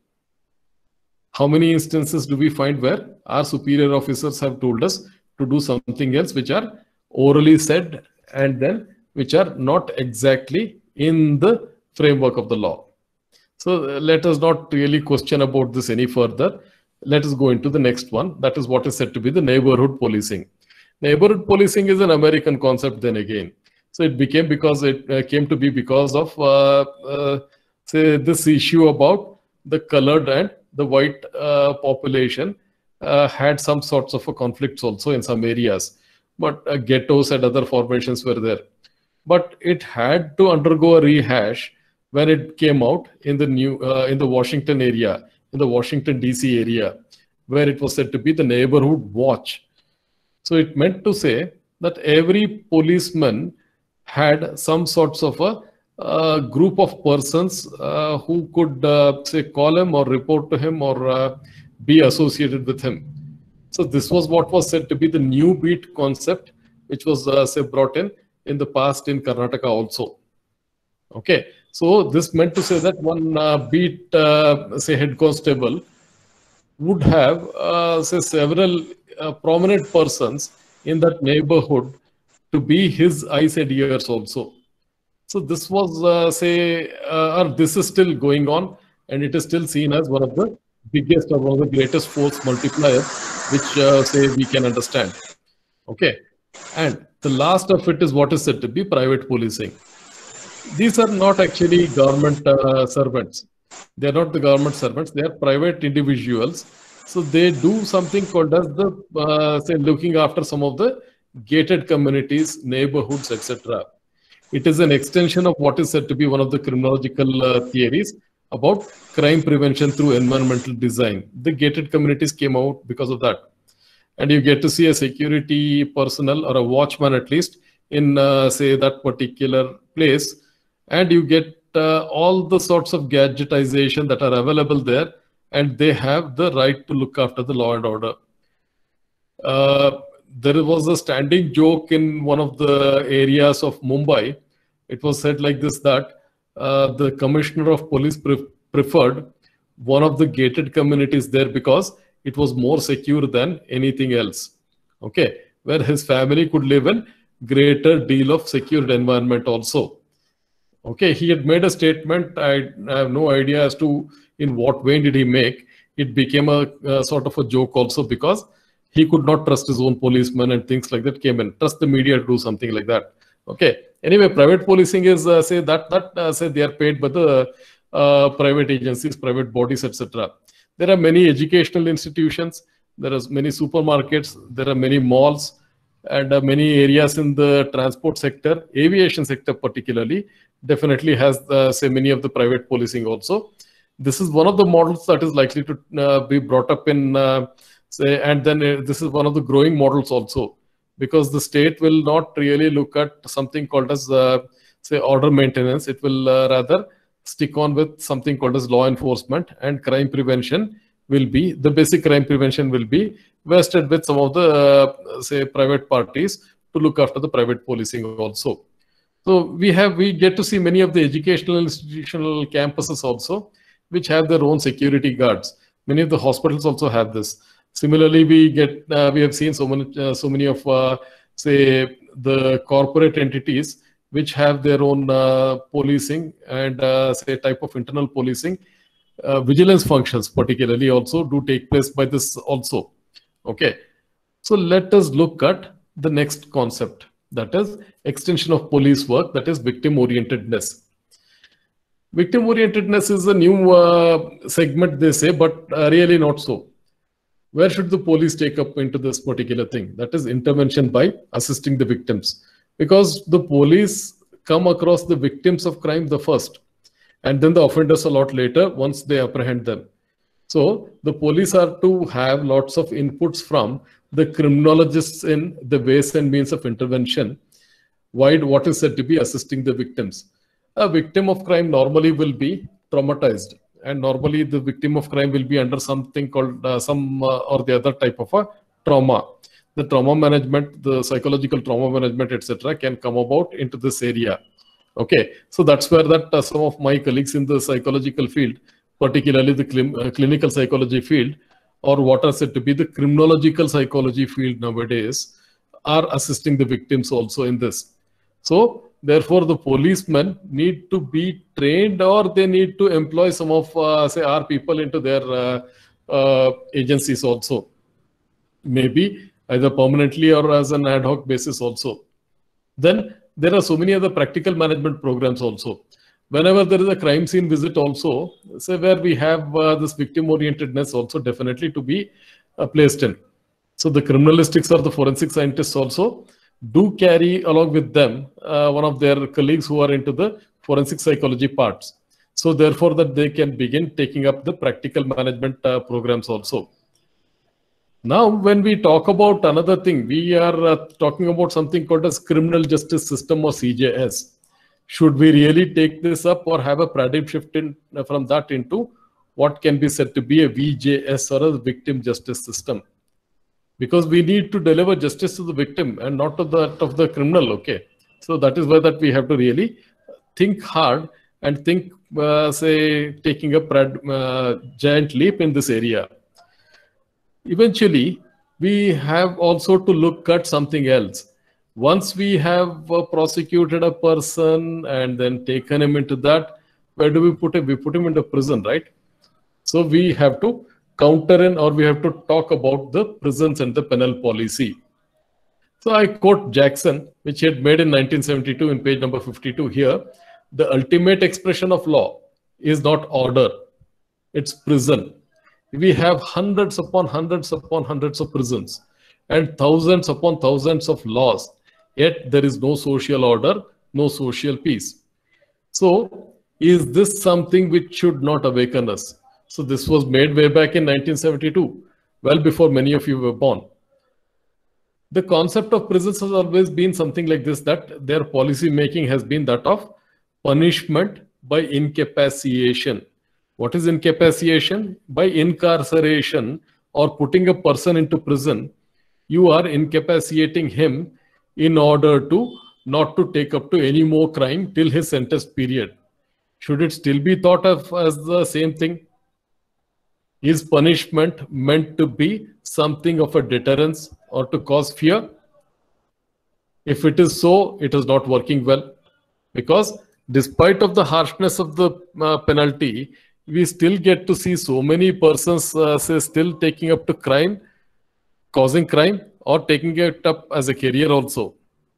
How many instances do we find where our superior officers have told us to do something else which are orally said and then which are not exactly in the framework of the law? So uh, let us not really question about this any further. Let us go into the next one. That is what is said to be the neighborhood policing. Neighborhood policing is an American concept then again. So it became because it uh, came to be because of uh, uh, say this issue about the colored and the white uh, population uh, had some sorts of a conflicts also in some areas, but uh, ghettos and other formations were there. But it had to undergo a rehash when it came out in the new uh, in the Washington area, in the Washington D C area, where it was said to be the neighborhood watch. So it meant to say that every policeman had some sorts of a uh, group of persons uh, who could uh, say call him or report to him or uh, be associated with him. So this was what was said to be the new beat concept, which was uh, say brought in in the past in Karnataka also. Okay, so this meant to say that one uh, beat uh, say head constable would have uh, say several uh, prominent persons in that neighborhood to be his eyes and ears also. So this was uh, say uh, or this is still going on, and it is still seen as one of the biggest or one of the greatest force multipliers which uh, say we can understand. Okay, and the last of it is what is said to be private policing. These are not actually government uh, servants. They are not the government servants. They are private individuals. So they do something called as the uh, say looking after some of the gated communities, neighborhoods, et cetera. It is an extension of what is said to be one of the criminological uh, theories about crime prevention through environmental design. The gated communities came out because of that. And you get to see a security personnel or a watchman at least in uh, say that particular place, and you get uh, all the sorts of gadgetization that are available there, and they have the right to look after the law and order. Uh, there was a standing joke in one of the areas of Mumbai. It was said like this, that uh, the commissioner of police pre preferred one of the gated communities there because it was more secure than anything else. Okay, where his family could live in greater deal of secured environment also. Okay, he had made a statement. I, I have no idea as to in what way did he make. It became a, a sort of a joke also because he could not trust his own policemen and things like that came in. Trust the media to do something like that. Okay. Anyway, private policing is uh, say that that uh, say they are paid by the uh, private agencies, private bodies, et cetera. There are many educational institutions. There are many supermarkets. There are many malls, and uh, many areas in the transport sector, aviation sector particularly, definitely has uh, say many of the private policing also. This is one of the models that is likely to uh, be brought up in uh, say, and then uh, this is one of the growing models also, because the state will not really look at something called as uh, say order maintenance. It will uh, rather stick on with something called as law enforcement, and crime prevention will be the basic crime prevention will be vested with some of the uh, say private parties to look after the private policing also. So we have we get to see many of the educational institutional campuses also, which have their own security guards. Many of the hospitals also have this. Similarly, we get uh, we have seen so many uh, so many of uh, say the corporate entities which have their own uh, policing and uh, say type of internal policing. Uh, vigilance functions particularly also do take place by this also. Okay, so let us look at the next concept, that is extension of police work, that is victim orientedness. Victim orientedness is a new uh, segment, they say, but uh, really not so. Where should the police take up into this particular thing? That is intervention by assisting the victims, because the police come across the victims of crime the first, and then the offenders a lot later once they apprehend them. So the police are to have lots of inputs from the criminologists in the ways and means of intervention, Why? What is said to be assisting the victims? A victim of crime normally will be traumatized, and normally the victim of crime will be under something called uh, some uh, or the other type of a trauma. The trauma management, the psychological trauma management, et cetera, can come about into this area. Okay, so that's where that uh, some of my colleagues in the psychological field, particularly the cl uh, clinical psychology field, or what are said to be the criminological psychology field nowadays, are assisting the victims also in this. So therefore, the policemen need to be trained, or they need to employ some of uh, say our people into their uh, uh, agencies also, maybe either permanently or as an ad hoc basis also. Then there are so many other practical management programs also. Whenever there is a crime scene visit also, say where we have uh, this victim orientedness also definitely to be uh, placed in. So the criminalistics or the forensic scientists also do carry along with them uh, one of their colleagues who are into the forensic psychology parts. So therefore that they can begin taking up the practical management uh, programs also. Now, when we talk about another thing, we are uh, talking about something called as criminal justice system, or C J S. Should we really take this up or have a paradigm shift in, uh, from that into what can be said to be a V J S, or a victim justice system? Because we need to deliver justice to the victim and not to that of the criminal. Okay, so that is why that we have to really think hard and think, uh, say, taking a uh, giant leap in this area. Eventually, we have also to look at something else. Once we have uh, prosecuted a person and then taken him into that, where do we put him? We put him into prison, right? So we have to counter in, or we have to talk about the prisons and the penal policy. So I quote Jackson, which he had made in nineteen seventy-two in page number fifty-two here. The ultimate expression of law is not order, it's prison. We have hundreds upon hundreds upon hundreds of prisons and thousands upon thousands of laws, yet there is no social order, no social peace. So is this something which should not awaken us? So this was made way back in nineteen seventy-two, well before many of you were born. The concept of prisons has always been something like this, that their policy making has been that of punishment by incapacitation. What is incapacitation? By incarceration, or putting a person into prison, you are incapacitating him in order to not to take up to any more crime till his sentence period. Should it still be thought of as the same thing? Is punishment meant to be something of a deterrence or to cause fear? If it is so, it is not working well, because despite of the harshness of the uh, penalty, we still get to see so many persons uh, say still taking up to crime, causing crime, or taking it up as a career also.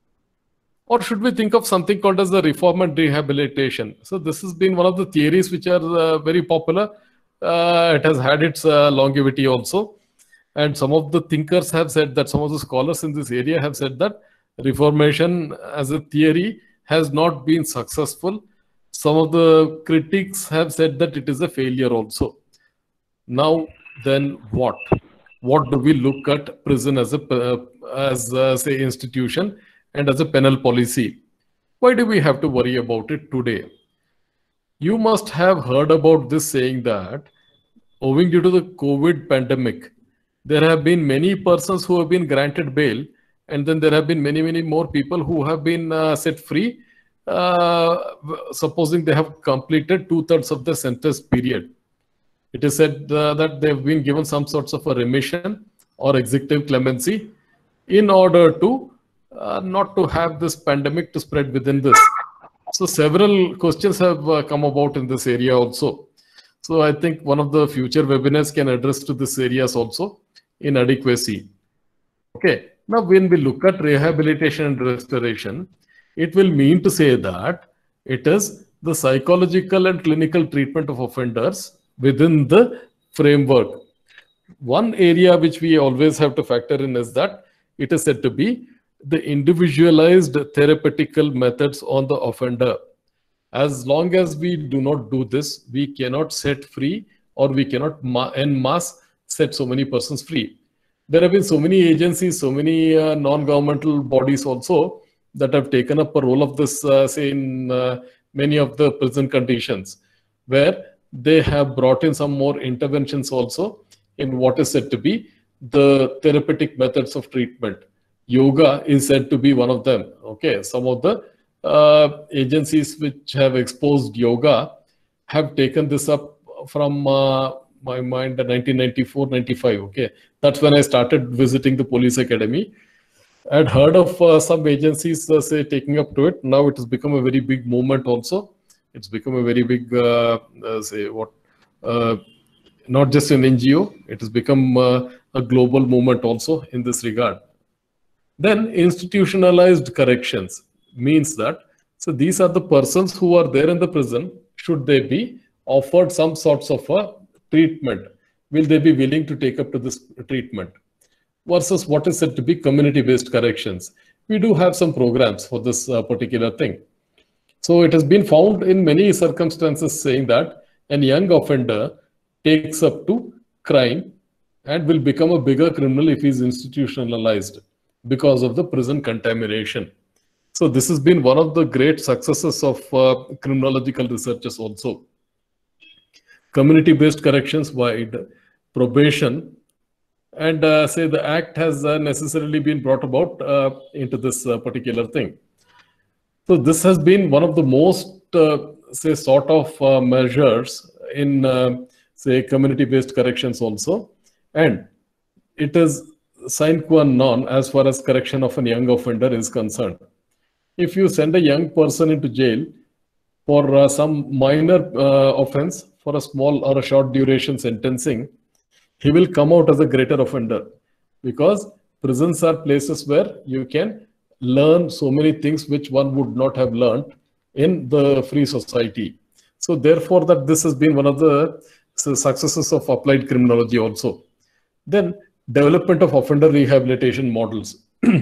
Or should we think of something called as the reform and rehabilitation? So this has been one of the theories which are uh, very popular. Uh, it has had its uh, longevity also. And some of the thinkers have said that, some of the scholars in this area have said that reformation as a theory has not been successful. Some of the critics have said that it is a failure also. Now, then what? What do we look at prison as a, uh, as a, say, institution and as a penal policy? Why do we have to worry about it today? You must have heard about this saying that owing due to the COVID pandemic, there have been many persons who have been granted bail, and then there have been many, many more people who have been uh, set free, uh, supposing they have completed two-thirds of the sentence period. It is said uh, that they have been given some sorts of a remission or executive clemency in order to uh, not to have this pandemic to spread within this. So several questions have uh, come about in this area also. So I think one of the future webinars can address to this areas also, inadequacy. Okay, now when we look at rehabilitation and restoration, it will mean to say that it is the psychological and clinical treatment of offenders within the framework. One area which we always have to factor in is that it is said to be the individualized therapeutical methods on the offender. As long as we do not do this, we cannot set free, or we cannot en masse set so many persons free. There have been so many agencies, so many uh, non-governmental bodies also. that have taken up a role of this, uh, say in uh, many of the prison conditions, where they have brought in some more interventions also in what is said to be the therapeutic methods of treatment. Yoga is said to be one of them. Okay, some of the uh, agencies which have exposed yoga have taken this up from uh, my mind nineteen ninety-four ninety-five. Okay, that's when I started visiting the police academy. I'd heard of uh, some agencies uh, say taking up to it. Now it has become a very big movement also. It's become a very big, uh, uh, say what, uh, not just an N G O, it has become uh, a global movement also in this regard. Then institutionalized corrections means that, so these are the persons who are there in the prison. Should they be offered some sorts of a treatment? Will they be willing to take up to this treatment? Versus what is said to be community-based corrections. We do have some programs for this uh, particular thing. So it has been found in many circumstances saying that a young offender takes up to crime and will become a bigger criminal if he is institutionalized because of the prison contamination. So this has been one of the great successes of uh, criminological researchers also. Community-based corrections wide, probation, and uh, say the act has uh, necessarily been brought about uh, into this uh, particular thing. So this has been one of the most, uh, say, sort of uh, measures in, uh, say, community-based corrections also. And it is sine qua non as far as correction of a young offender is concerned. If you send a young person into jail for uh, some minor uh, offense, for a small or a short duration sentencing, he will come out as a greater offender, because prisons are places where you can learn so many things which one would not have learned in the free society. So therefore that this has been one of the successes of applied criminology also. Then development of offender rehabilitation models.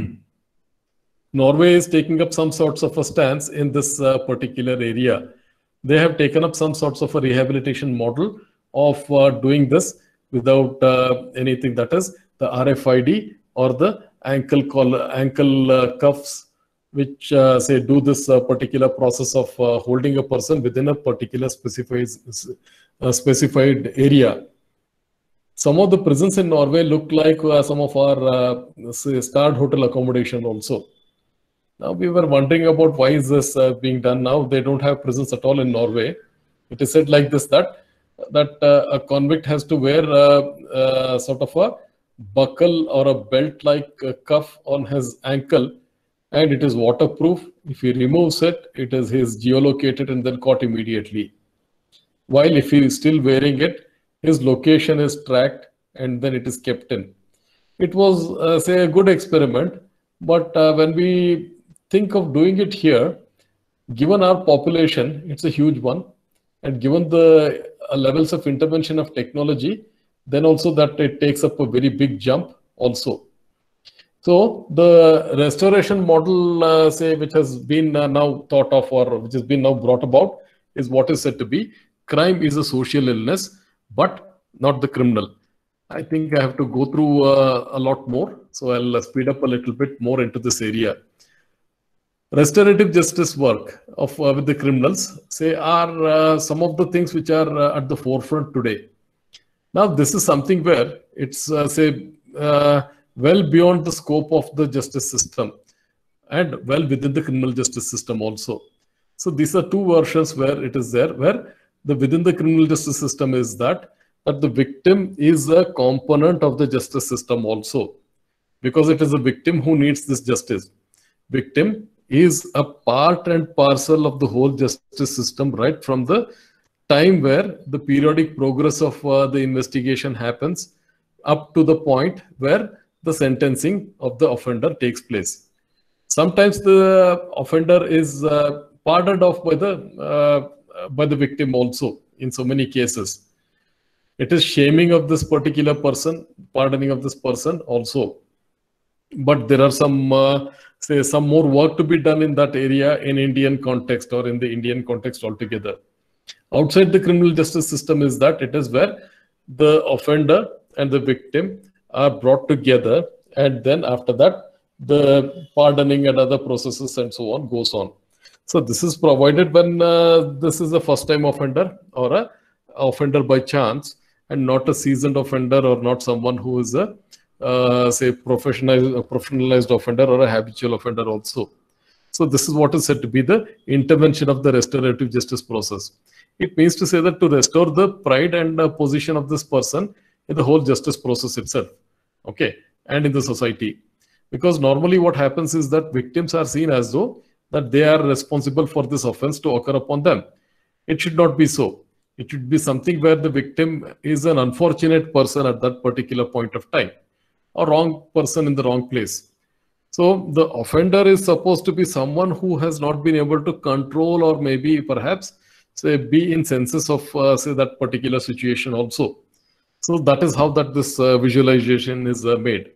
Norway is taking up some sorts of a stance in this uh, particular area. They have taken up some sorts of a rehabilitation model of uh, doing this without uh, anything, that is the R F I D or the ankle collar, ankle uh, cuffs, which uh, say do this uh, particular process of uh, holding a person within a particular specified, uh, specified area. Some of the prisons in Norway look like uh, some of our uh, say starred hotel accommodation also. Now we were wondering about why is this uh, being done now. They don't have prisons at all in Norway. It is said like this, that that uh, a convict has to wear uh, uh, sort of a buckle or a belt-like uh, cuff on his ankle, and it is waterproof. If he removes it, it is his geolocated and then caught immediately. While if he is still wearing it, his location is tracked and then it is kept in. It was, uh, say, a good experiment, but uh, when we think of doing it here, given our population, it's a huge one, and given the uh, levels of intervention of technology, then also that it takes up a very big jump also. So the restoration model, uh, say, which has been uh, now thought of, or which has been now brought about, is what is said to be crime is a social illness, but not the criminal. I think I have to go through uh, a lot more, so I'll uh, speed up a little bit more into this area. Restorative justice work of uh, with the criminals, say, are uh, some of the things which are uh, at the forefront today. Now, this is something where it's, uh, say, uh, well beyond the scope of the justice system and well within the criminal justice system also. So these are two versions where it is there, where the within the criminal justice system is that, that the victim is a component of the justice system also, because it is the victim who needs this justice. Victim is a part and parcel of the whole justice system, right from the time where the periodic progress of uh, the investigation happens up to the point where the sentencing of the offender takes place. Sometimes the offender is uh, pardoned off by the uh, by the victim also in so many cases. It is shaming of this particular person, pardoning of this person also. But there are some, uh, say, some more work to be done in that area in Indian context or in the Indian context altogether. Outside the criminal justice system is that it is where the offender and the victim are brought together, and then after that the pardoning and other processes and so on goes on. So this is provided when uh, this is a first time offender or a offender by chance and not a seasoned offender or not someone who is a uh, say professionalized, professionalized offender or a habitual offender also. So this is what is said to be the intervention of the restorative justice process. It means to say that to restore the pride and uh, position of this person in the whole justice process itself, okay, and in the society. Because normally what happens is that victims are seen as though that they are responsible for this offense to occur upon them. It should not be so. It should be something where the victim is an unfortunate person at that particular point of time, a wrong person in the wrong place. So the offender is supposed to be someone who has not been able to control or maybe perhaps say be in senses of uh, say that particular situation also. So that is how that this uh, visualization is uh, made.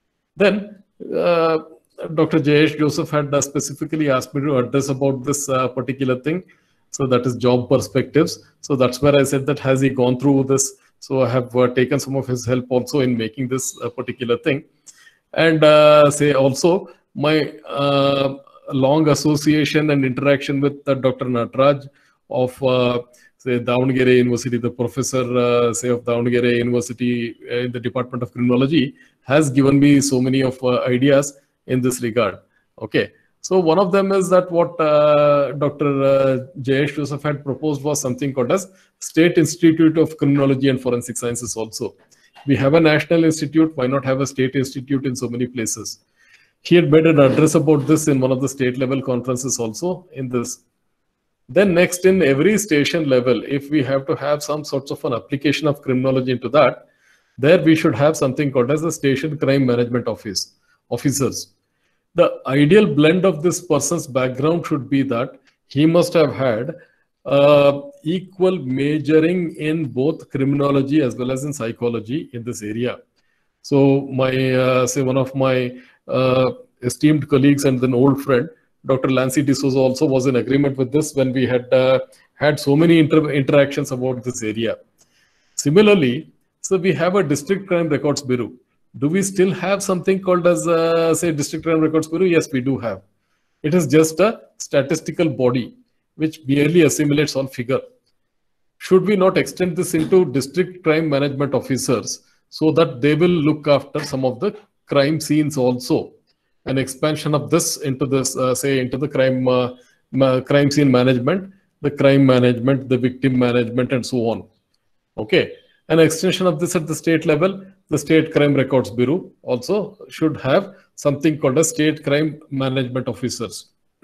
Then uh, Doctor Jayesh Joseph had uh, specifically asked me to address about this uh, particular thing. So that is job perspectives. So that's where I said that has he gone through this? So I have uh, taken some of his help also in making this uh, particular thing. And uh, say also my uh, long association and interaction with uh, Doctor Nataraj of uh, say Davangere University, the professor uh, say of Davangere University uh, in the Department of Criminology has given me so many of uh, ideas in this regard. Okay, so one of them is that what uh, Doctor Uh, Jayesh Joseph had proposed was something called as State Institute of Criminology and Forensic Sciences also. We have a national institute, why not have a state institute in so many places? He had made an address about this in one of the state level conferences also in this. Then next, in every station level, if we have to have some sorts of an application of criminology into that, there we should have something called as a station crime management office, officers. The ideal blend of this person's background should be that he must have had uh, equal majoring in both criminology as well as in psychology in this area. So my, uh, say one of my uh, esteemed colleagues and an old friend, Doctor Lancy D'Souza also was in agreement with this when we had uh, had so many inter interactions about this area. Similarly, so we have a District Crime Records Bureau. Do we still have something called as, uh, say, District Crime Records Bureau? Yes, we do have. It is just a statistical body which merely assimilates all figure. Should we not extend this into District Crime Management Officers so that they will look after some of the crime scenes also? An expansion of this into this, uh, say, into the crime, uh, ma crime scene management, the crime management, the victim management, and so on. Okay. An extension of this at the state level, the State Crime Records Bureau also should have something called as State Crime Management Officers.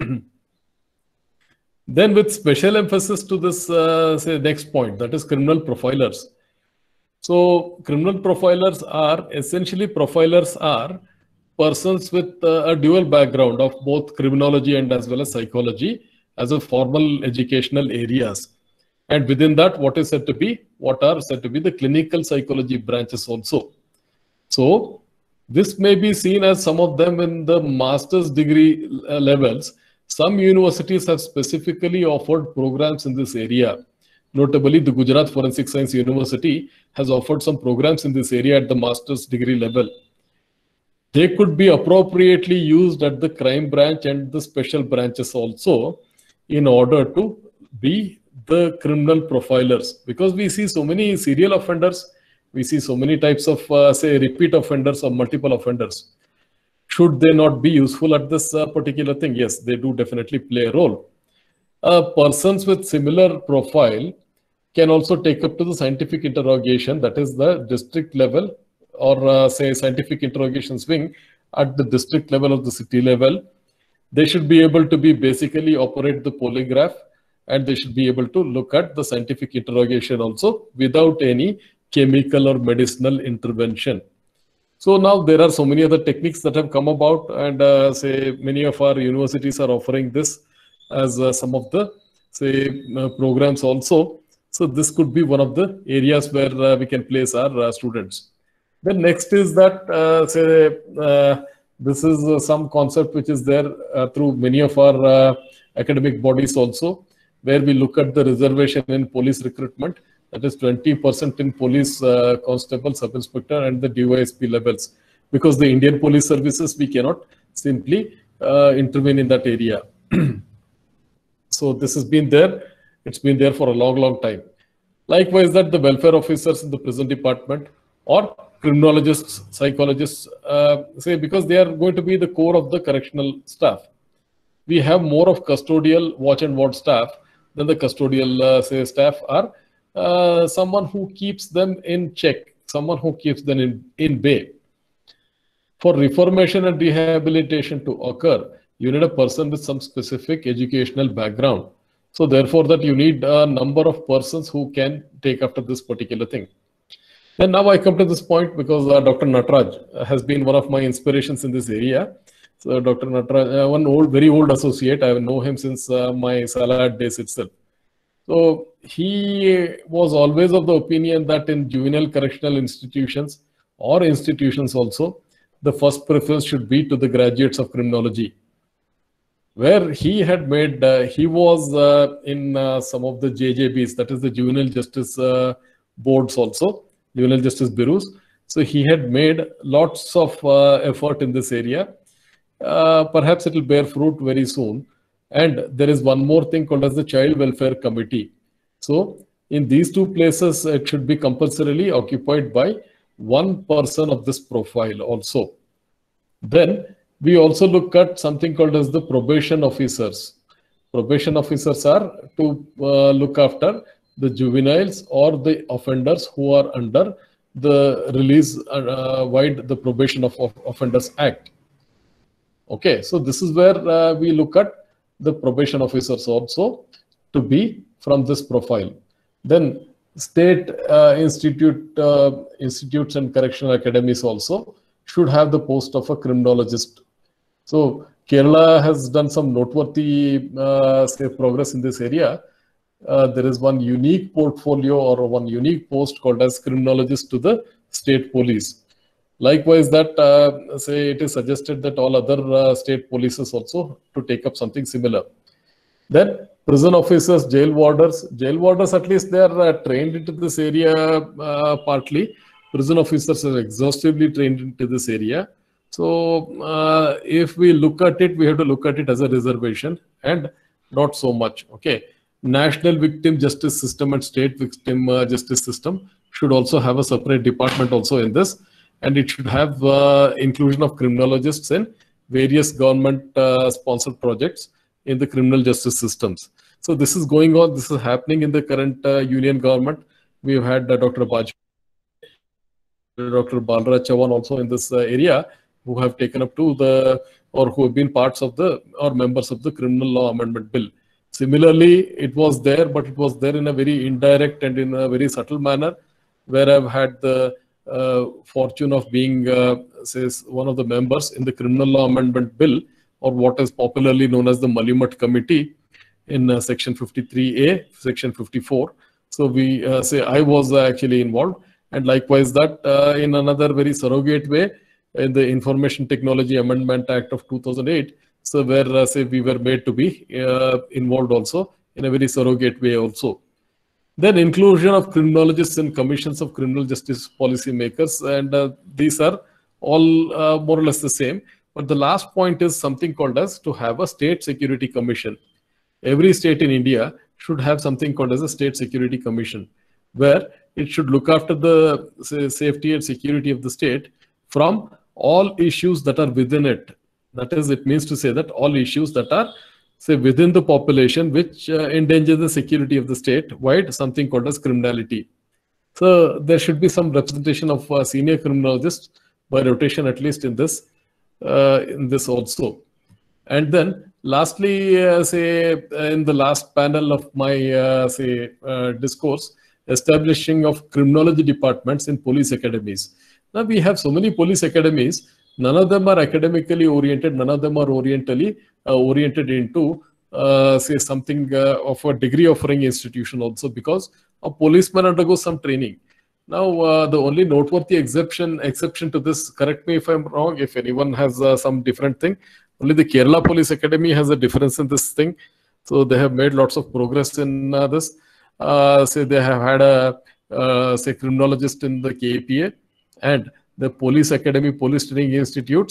Then with special emphasis to this, uh, say, next point, that is criminal profilers. So criminal profilers are, essentially profilers are persons with uh, a dual background of both criminology and as well as psychology as a formal educational areas. And within that, what is said to be, what are said to be the clinical psychology branches also. So this may be seen as some of them in the master's degree uh, levels. Some universities have specifically offered programs in this area. Notably, the Gujarat Forensic Science University has offered some programs in this area at the master's degree level. They could be appropriately used at the crime branch and the special branches also in order to be the criminal profilers, because we see so many serial offenders, we see so many types of uh, say repeat offenders or multiple offenders. Should they not be useful at this uh, particular thing? Yes, they do definitely play a role. Uh, persons with similar profile can also take up to the scientific interrogation, that is the district level or uh, say scientific interrogations wing at the district level or the city level. They should be able to be basically operate the polygraph, and they should be able to look at the scientific interrogation also without any chemical or medicinal intervention. So now there are so many other techniques that have come about, and uh, say many of our universities are offering this as uh, some of the say uh, programs also. So this could be one of the areas where uh, we can place our uh, students. Then next is that uh, say uh, this is uh, some concept which is there uh, through many of our uh, academic bodies also, where we look at the reservation in police recruitment, that is twenty percent in police uh, constable, sub-inspector and the D Y S P levels. Because the Indian police services, we cannot simply uh, intervene in that area. So this has been there. It's been there for a long, long time. Likewise, that the welfare officers in the prison department or criminologists, psychologists, uh, say because they are going to be the core of the correctional staff. We have more of custodial watch and ward staff than the custodial uh, say staff are uh, someone who keeps them in check, someone who keeps them in, in bay. For reformation and rehabilitation to occur, you need a person with some specific educational background. So therefore that you need a number of persons who can take after this particular thing. And now I come to this point because uh, Doctor Nataraj has been one of my inspirations in this area. So Doctor Nataraj, uh, one old, very old associate, I know him since uh, my Salad days itself. So he was always of the opinion that in juvenile correctional institutions or institutions also, the first preference should be to the graduates of criminology. Where he had made, uh, he was uh, in uh, some of the J J Bs, that is the Juvenile Justice uh, Boards also, Juvenile Justice Bureaus. So he had made lots of uh, effort in this area. Uh, perhaps it will bear fruit very soon. And there is one more thing called as the Child Welfare Committee. So in these two places, it should be compulsorily occupied by one person of this profile also. Then we also look at something called as the probation officers. Probation officers are to uh, look after the juveniles or the offenders who are under the release uh, wide the Probation of, of Offenders Act. Okay, so this is where uh, we look at the probation officers also to be from this profile. Then state uh, institute uh, institutes and correctional academies also should have the post of a criminologist. So Kerala has done some noteworthy uh, say progress in this area. Uh, there is one unique portfolio or one unique post called as criminologist to the state police. Likewise, that uh, say it is suggested that all other uh, state polices also to take up something similar. Then prison officers, jail warders, jail warders at least they are uh, trained into this area uh, partly. Prison officers are exhaustively trained into this area. So uh, if we look at it, we have to look at it as a reservation and not so much. Okay, National Victim Justice System and State Victim uh, Justice System should also have a separate department also in this. And it should have uh, inclusion of criminologists in various government uh, sponsored projects in the criminal justice systems. So this is going on, this is happening in the current uh, union government. We have had uh, Doctor Bajpayee, Doctor Balraj Chavan also in this uh, area who have taken up to the, or who have been parts of the, or members of the Criminal Law Amendment Bill. Similarly, it was there, but it was there in a very indirect and in a very subtle manner, where I've had the Uh, fortune of being uh, says one of the members in the Criminal Law Amendment Bill, or what is popularly known as the Malimat Committee in uh, Section fifty-three A, Section fifty-four. So we uh, say I was uh, actually involved, and likewise that uh, in another very surrogate way in the Information Technology Amendment Act of two thousand eight. So where uh, say we were made to be uh, involved also in a very surrogate way also. Then inclusion of criminologists in commissions of criminal justice policy makers, and uh, these are all uh, more or less the same. But the last point is something called as to have a state security commission. Every state in India should have something called as a state security commission, where it should look after the say, safety and security of the state from all issues that are within it. That is, it means to say that all issues that are say within the population which uh, endanger the security of the state wide, something called as criminality. So there should be some representation of uh, senior criminologists by rotation, at least in this uh, in this also. And then lastly, uh, say uh, in the last panel of my uh, say uh, discourse, establishing of criminology departments in police academies. Now we have so many police academies. None of them are academically oriented. None of them are orientally uh, oriented into uh, say something uh, of a degree offering institution also, because a policeman undergoes some training. Now uh, the only noteworthy exception exception to this, correct me if I'm wrong, if anyone has uh, some different thing, only the Kerala Police Academy has a difference in this thing. So they have made lots of progress in uh, this. Uh, say they have had a uh, say criminologist in the K A P A, and the Police Academy, Police Training Institutes,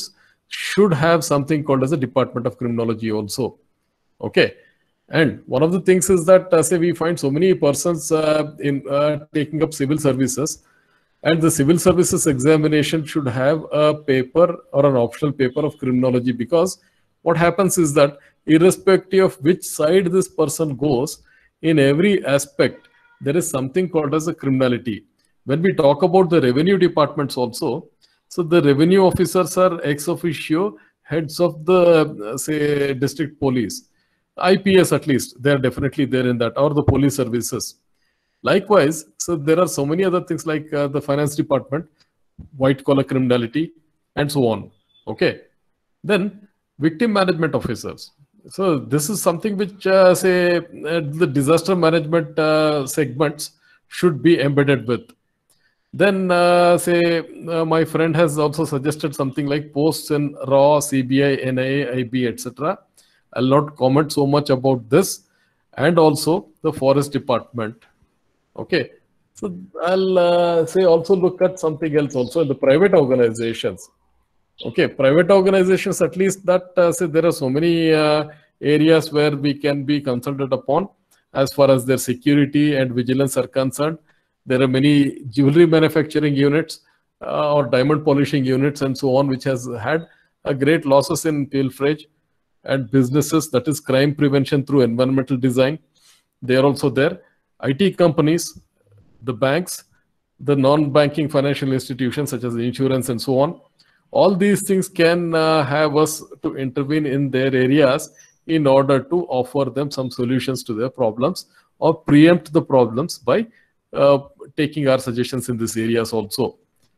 should have something called as a Department of Criminology also. Okay. And one of the things is that, uh, say, we find so many persons uh, in uh, taking up civil services, and the civil services examination should have a paper or an optional paper of criminology, because what happens is that irrespective of which side this person goes, in every aspect, there is something called as a criminality. When we talk about the revenue departments also, so the revenue officers are ex officio heads of the, uh, say, district police. I P S at least, they are definitely there in that, or the police services. Likewise, so there are so many other things like uh, the finance department, white collar criminality, and so on. Okay. Then victim management officers. So this is something which, uh, say, uh, the disaster management uh, segments should be embedded with. Then, uh, say, uh, my friend has also suggested something like posts in R A W, C B I, N I A, I B, et cetera. I'll not comment so much about this, and also the forest department. Okay, so I'll uh, say also look at something else also in the private organizations. Okay, private organizations, at least that uh, say there are so many uh, areas where we can be consulted upon as far as their security and vigilance are concerned. There are many jewelry manufacturing units uh, or diamond polishing units and so on, which has had a great losses in pilferage, and businesses, that is crime prevention through environmental design. They are also there. I T companies, the banks, the non-banking financial institutions such as insurance and so on. All these things can uh, have us to intervene in their areas in order to offer them some solutions to their problems, or preempt the problems by uh, taking our suggestions in these areas also.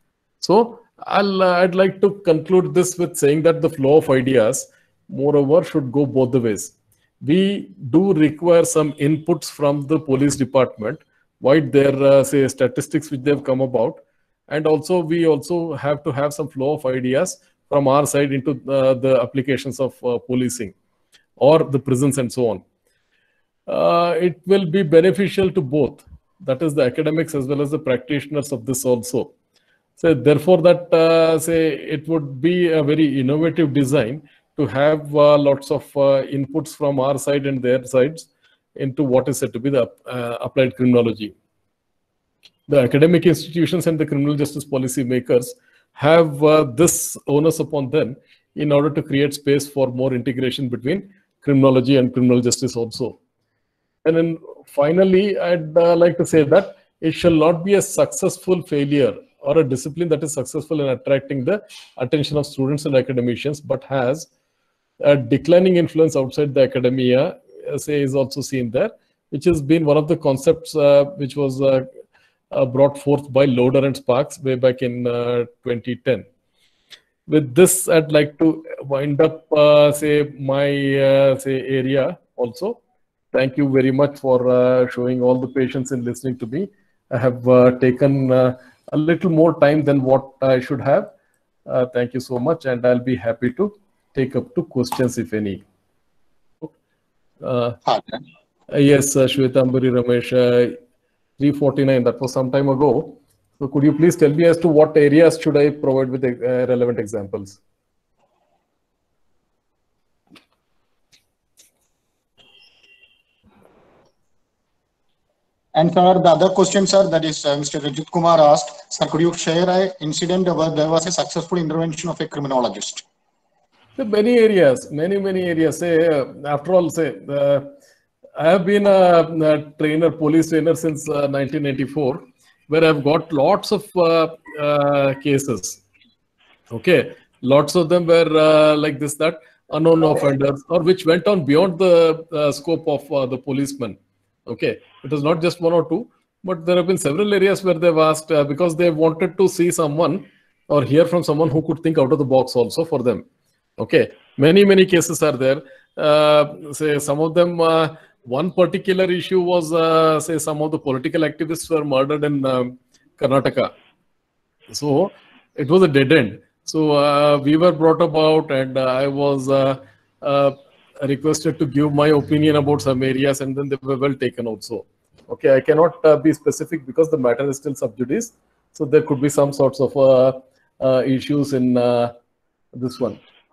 So I'll, uh, I'd like to conclude this with saying that the flow of ideas, moreover, should go both the ways. We do require some inputs from the police department, what their uh, say statistics which they've come about, and also we also have to have some flow of ideas from our side into uh, the applications of uh, policing or the prisons and so on. Uh, it will be beneficial to both, that is the academics as well as the practitioners of this also. So therefore, that uh, say it would be a very innovative design to have uh, lots of uh, inputs from our side and their sides into what is said to be the uh, applied criminology. The academic institutions and the criminal justice policy makers have uh, this onus upon them in order to create space for more integration between criminology and criminal justice also. And then finally, I'd uh, like to say that it shall not be a successful failure or a discipline that is successful in attracting the attention of students and academicians, but has a declining influence outside the academia, say, is also seen there, which has been one of the concepts uh, which was uh, uh, brought forth by Loader and Sparks way back in uh, twenty ten. With this, I'd like to wind up, uh, say, my uh, say area also. Thank you very much for uh, showing all the patience in listening to me. I have uh, taken uh, a little more time than what I should have. Uh, thank you so much, and I'll be happy to take up to questions if any. Uh, yes, uh, Shwetambari Ramesh, uh, three forty-nine, that was some time ago. So could you please tell me as to what areas should I provide with uh, relevant examples? And sir, the other question, sir, that is uh, Mister Rajit Kumar asked, sir, could you share an incident where there was a successful intervention of a criminologist? Many areas, many, many areas. Say, uh, after all, say, uh, I have been a, a trainer, police trainer since uh, nineteen ninety-four, where I've got lots of uh, uh, cases. Okay, lots of them were uh, like this, that unknown offenders, or which went on beyond the uh, scope of uh, the policeman. Okay, it was not just one or two, but there have been several areas where they've asked uh, because they wanted to see someone or hear from someone who could think out of the box also for them. Okay, many, many cases are there. Uh, say some of them, uh, one particular issue was, uh, say, some of the political activists were murdered in um, Karnataka. So it was a dead end. So uh, we were brought about, and uh, I was uh, uh, requested to give my opinion about some areas, and then they were well taken also. Okay, I cannot uh, be specific because the matter is still sub judice. So there could be some sorts of uh, uh, issues in uh, this one.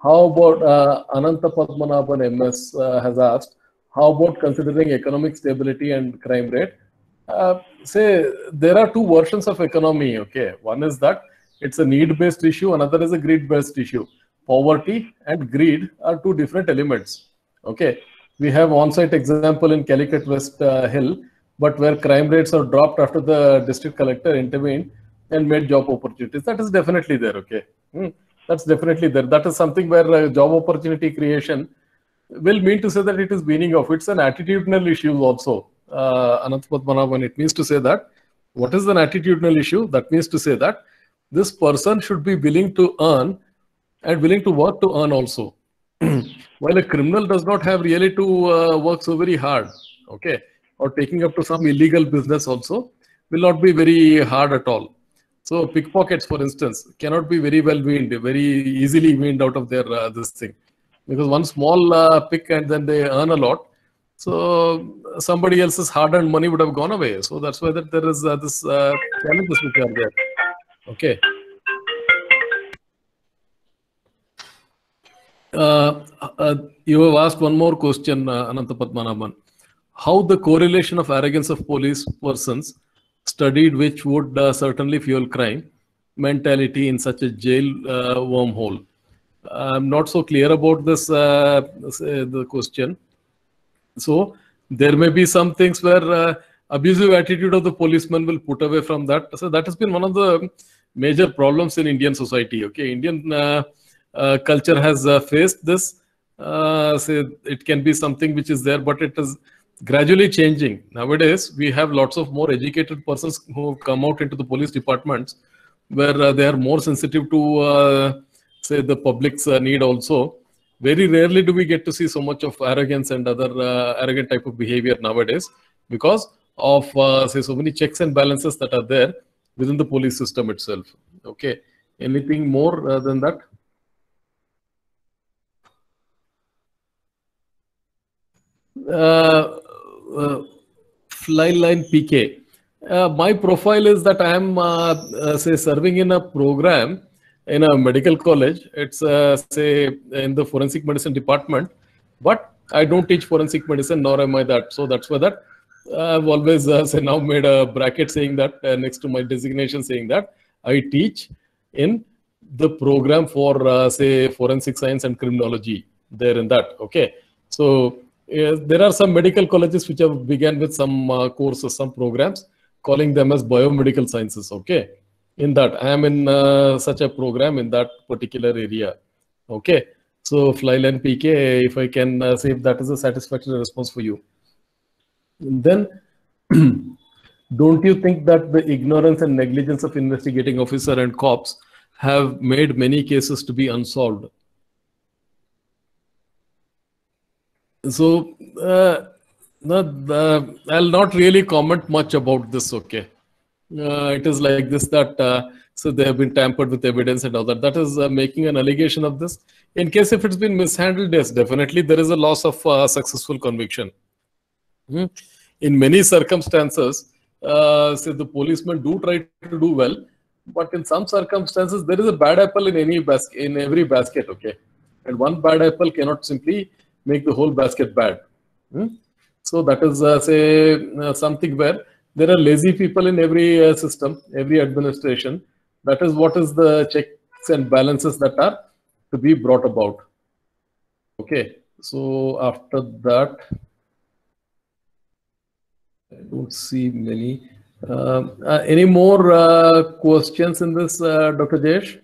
How about uh, Ananta Padmanabhan M S uh, has asked, how about considering economic stability and crime rate? Uh, say there are two versions of economy. Okay, one is that it's a need-based issue, another is a greed-based issue. Poverty and greed are two different elements. Okay, we have on-site example in Calicut West uh, Hill, but where crime rates are dropped after the district collector intervened and made job opportunities. That is definitely there. Okay, hmm. That's definitely there. That is something where uh, job opportunity creation will mean to say that it is meaning of it's an attitudinal issue also. Uh, Anant Padmanabhan, it means to say that what is an attitudinal issue? That means to say that this person should be willing to earn and willing to work to earn also. While a criminal does not have really to uh, work so very hard, okay, or taking up to some illegal business also will not be very hard at all. So pickpockets, for instance, cannot be very well weaned, very easily weaned out of their uh, this thing, because one small uh, pick and then they earn a lot. So somebody else's hard-earned money would have gone away. So that's why that there is uh, this uh, challenges which are there. Okay. Uh, uh, you have asked one more question, uh, Ananta Padmanabhan. How the correlation of arrogance of police persons studied, which would uh, certainly fuel crime mentality in such a jail uh, wormhole? I'm not so clear about this, uh, the question. So there may be some things where uh, abusive attitude of the policeman will put away from that. So that has been one of the major problems in Indian society. Okay, Indian uh, uh, culture has uh, faced this. Uh, say it can be something which is there, but it is gradually changing. Nowadays, we have lots of more educated persons who come out into the police departments, where uh, they are more sensitive to uh, say the public's uh, need also. Very rarely do we get to see so much of arrogance and other uh, arrogant type of behavior nowadays, because of uh, say so many checks and balances that are there within the police system itself. Okay, anything more uh, than that? Uh, uh, Flyline P K. Uh, my profile is that I am uh, uh, say serving in a program in a medical college. It's uh, say in the forensic medicine department, but I don't teach forensic medicine, nor am I that. So that's why that uh, I've always uh, say now made a bracket saying that uh, next to my designation saying that I teach in the program for uh, say forensic science and criminology there in that. Okay, so uh, there are some medical colleges which have begun with some uh, courses, some programs, calling them as biomedical sciences. Okay. In that, I am in uh, such a program in that particular area. Okay, so Flyline P K, if I can uh, say if that is a satisfactory response for you. And then, don't you think that the ignorance and negligence of investigating officer and cops have made many cases to be unsolved? So, uh, no, the, I'll not really comment much about this. Okay. Uh, it is like this that uh, so they have been tampered with evidence and all that. That is uh, making an allegation of this. In case if it's been mishandled, yes, definitely there is a loss of uh, successful conviction. Hmm. In many circumstances, uh, say the policemen do try to do well, but in some circumstances there is a bad apple in any basket, in every basket. Okay, and one bad apple cannot simply make the whole basket bad. Hmm. So that is uh, say uh, something where there are lazy people in every uh, system, every administration. That is what is the checks and balances that are to be brought about. Okay, so after that, I don't see many. Uh, uh, any more uh, questions in this, uh, Doctor Jayesh?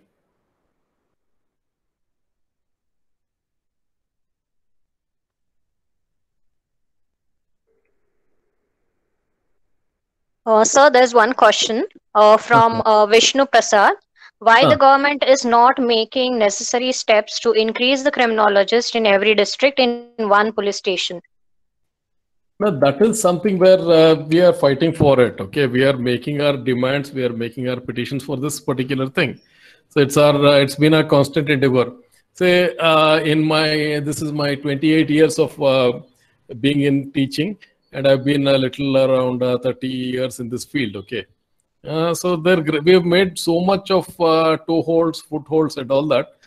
Uh, sir, there's one question uh, from uh, Vishnu Prasad. Why Ah. the government is not making necessary steps to increase the criminologist in every district in one police station? No, that is something where uh, we are fighting for it. Okay, we are making our demands, we are making our petitions for this particular thing. So it's our, uh, it's been a constant endeavor. Say, uh, in my, this is my twenty-eight years of uh, being in teaching, and I've been a little around uh, thirty years in this field. Okay, uh, so there we have made so much of uh, toeholds, footholds, and all that.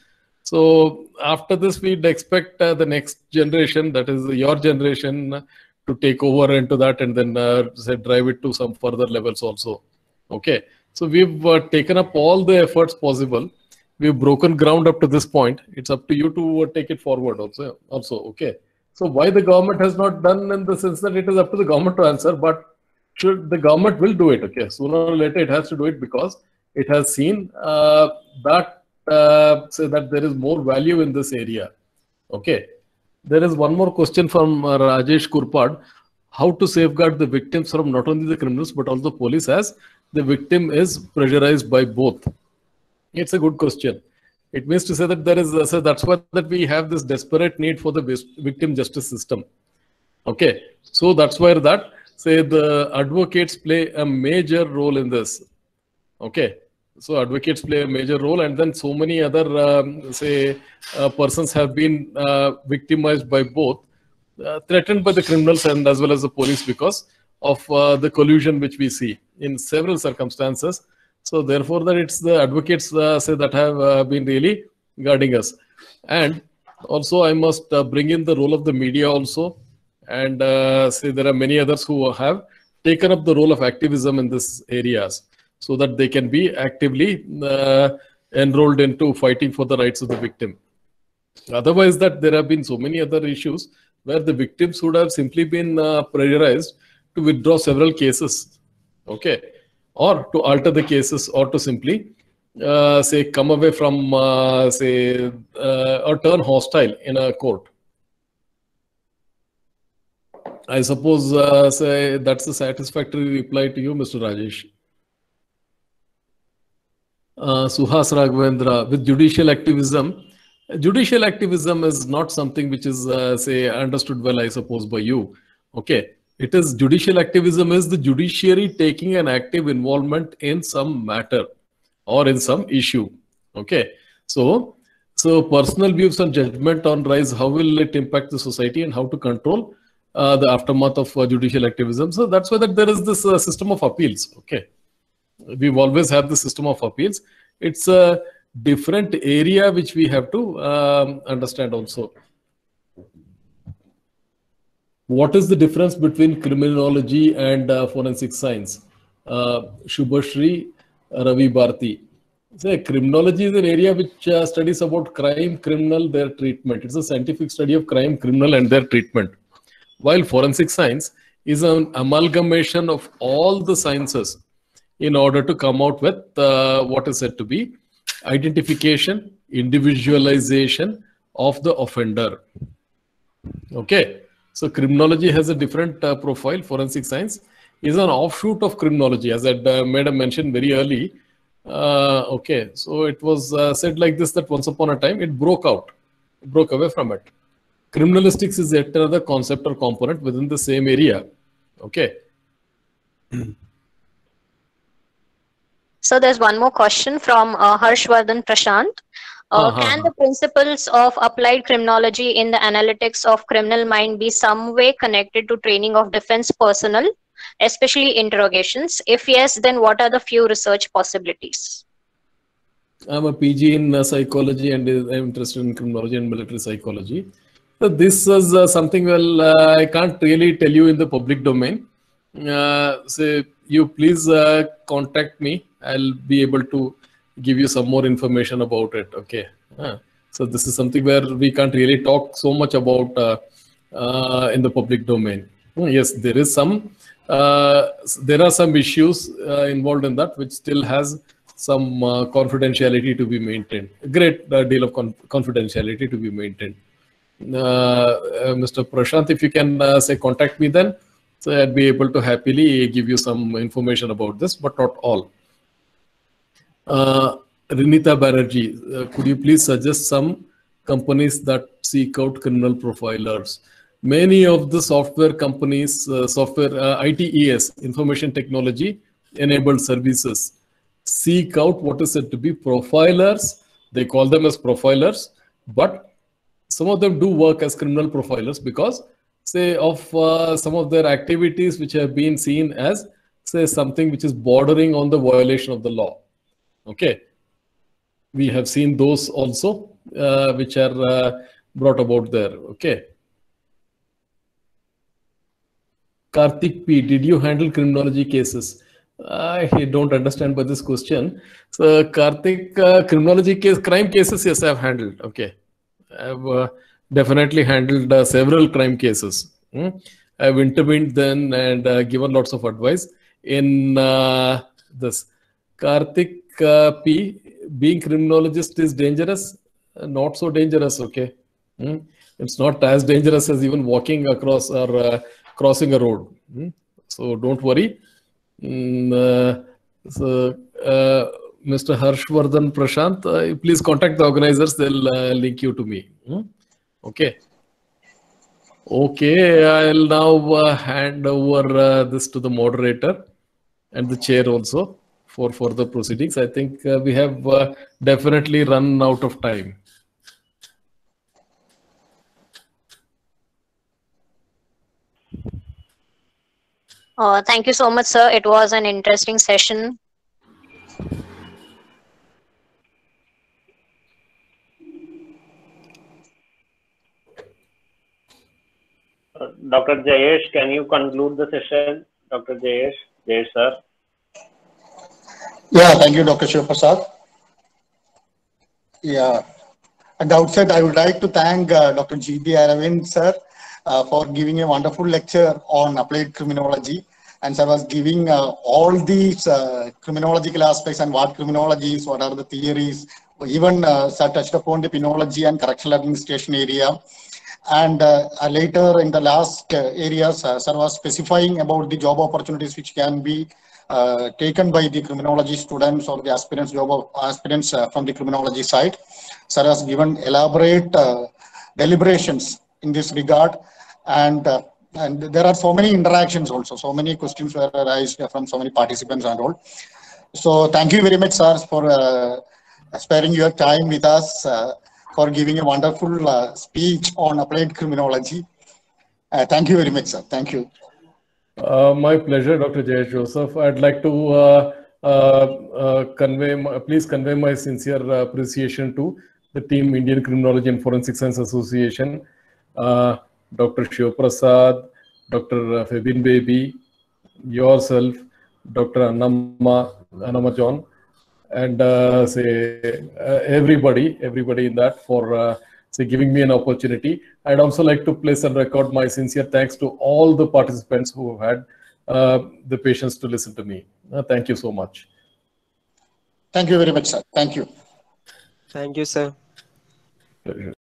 So after this, we'd expect uh, the next generation, that is your generation, uh, to take over into that and then uh, say drive it to some further levels also. Okay. So we've uh, taken up all the efforts possible. We've broken ground up to this point. It's up to you to uh, take it forward also. Also, okay. So why the government has not done, in the sense that it is up to the government to answer, but should the government will do it. Okay. Sooner or later it has to do it because it has seen uh, that uh, say that there is more value in this area. Okay. There is one more question from uh, Rajesh Kurpad. How to safeguard the victims from not only the criminals but also the police, as the victim is pressurized by both? It's a good question. It means to say that there is, uh, so that's why that we have this desperate need for the victim justice system. Okay. So that's where that, say, the advocates play a major role in this. Okay. So advocates play a major role, and then so many other, um, say, uh, persons have been uh, victimized by both, uh, threatened by the criminals and as well as the police because of uh, the collusion which we see in several circumstances. So therefore, that it's the advocates uh, say that have uh, been really guarding us. And also, I must uh, bring in the role of the media also, and uh, say there are many others who have taken up the role of activism in these areas, so that they can be actively uh, enrolled into fighting for the rights of the victim. Otherwise, that there have been so many other issues where the victims would have simply been uh, pressurized to withdraw several cases, okay, or to alter the cases, or to simply uh, say come away from, uh, say, uh, or turn hostile in a court. I suppose uh, say that's a satisfactory reply to you, Mister Rajesh. Uh, Suhas Raghavendra, with judicial activism, judicial activism is not something which is, uh, say, understood well, I suppose, by you. Okay. It is judicial activism is the judiciary taking an active involvement in some matter or in some issue. Okay. So, so personal views and judgment on rise, how will it impact the society and how to control uh, the aftermath of uh, judicial activism. So that's why that there is this uh, system of appeals. Okay. We've always had the system of appeals. It's a different area which we have to um, understand also. What is the difference between criminology and uh, forensic science? Uh, Shubhashri Ravi Bharti. So, criminology is an area which uh, studies about crime, criminal, their treatment. It's a scientific study of crime, criminal, and their treatment. While forensic science is an amalgamation of all the sciences in order to come out with uh, what is said to be identification, individualization of the offender. Okay. So criminology has a different uh, profile. Forensic science is an offshoot of criminology, as I uh, made a mention very early. Uh, okay, so it was uh, said like this, that once upon a time it broke out, it broke away from it. Criminalistics is yet another concept or component within the same area. Okay. So there's one more question from uh, Harshvardhan Prashant. Uh, uh-huh. Can the principles of applied criminology in the analytics of criminal mind be some way connected to training of defense personnel, especially interrogations? If yes, then what are the few research possibilities? I'm a P G in uh, psychology, and I'm interested in criminology and military psychology. So this is uh, something, well, uh, I can't really tell you in the public domain. Uh, so you please uh, contact me. I'll be able to give you some more information about it. Okay. Uh, so this is something where we can't really talk so much about uh, uh, in the public domain. Oh, yes, there is some, uh, there are some issues uh, involved in that which still has some uh, confidentiality to be maintained. A great uh, deal of con confidentiality to be maintained. Uh, uh, Mister Prashant, if you can uh, say contact me, then so I'd be able to happily give you some information about this, but not all. Uh, Rinita Banerjee, uh, could you please suggest some companies that seek out criminal profilers? Many of the software companies, uh, software uh, I T E S, information technology enabled services, seek out what is said to be profilers. They call them as profilers, but some of them do work as criminal profilers because, say, of uh, some of their activities which have been seen as, say, something which is bordering on the violation of the law. Okay, we have seen those also. uh, which are uh, brought about there. Okay. Karthik P, did you handle criminology cases? I don't understand by this question. So Karthik, uh, criminology case, crime cases, yes, I've handled. Okay. I've uh, definitely handled uh, several crime cases. Hmm? I've intervened then and uh, given lots of advice in uh, this. Karthik uh, P, being criminologist is dangerous? Uh, not so dangerous, okay. Hmm? It's not as dangerous as even walking across or uh, crossing a road. Hmm? So don't worry. Mm, uh, so, uh, Mister Harshvardhan Prashant, uh, please contact the organizers. They'll uh, link you to me. Hmm? Okay. Okay. I'll now uh, hand over uh, this to the moderator and the chair also for further proceedings. I think uh, we have uh, definitely run out of time. Uh, thank you so much, sir. It was an interesting session. Uh, Doctor Jayesh, can you conclude the session? Doctor Jayesh, Jayesh sir. Yeah, thank you, Doctor Shiv Prasad. Yeah, at the outset, I would like to thank uh, Doctor G B Aravind, sir, uh, for giving a wonderful lecture on applied criminology. And sir was giving uh, all these uh, criminological aspects and what criminology is, what are the theories, even uh, sir touched upon the penology and correctional administration area. And uh, later in the last uh, areas, uh, sir was specifying about the job opportunities which can be uh, taken by the criminology students or the aspirants, job of aspirants uh, from the criminology side. Sir has given elaborate uh, deliberations in this regard, and uh, and there are so many interactions also, so many questions were raised from so many participants and all. So thank you very much, sir, for uh, sparing your time with us, uh, for giving a wonderful uh, speech on applied criminology. Uh, thank you very much, sir. Thank you. Uh, my pleasure, Doctor Jayesh Joseph. I'd like to uh, uh, uh, convey, my, please convey my sincere appreciation to the team Indian Criminology and Forensic Science Association, uh, Doctor Shiv Prasad, Doctor Febin Baby, yourself, Doctor Annamma, Annamma John, and uh, say uh, everybody, everybody in that for uh, say giving me an opportunity. I'd also like to place on record my sincere thanks to all the participants who have had uh, the patience to listen to me. Uh, thank you so much. Thank you very much, sir. Thank you. Thank you, sir. Pleasure.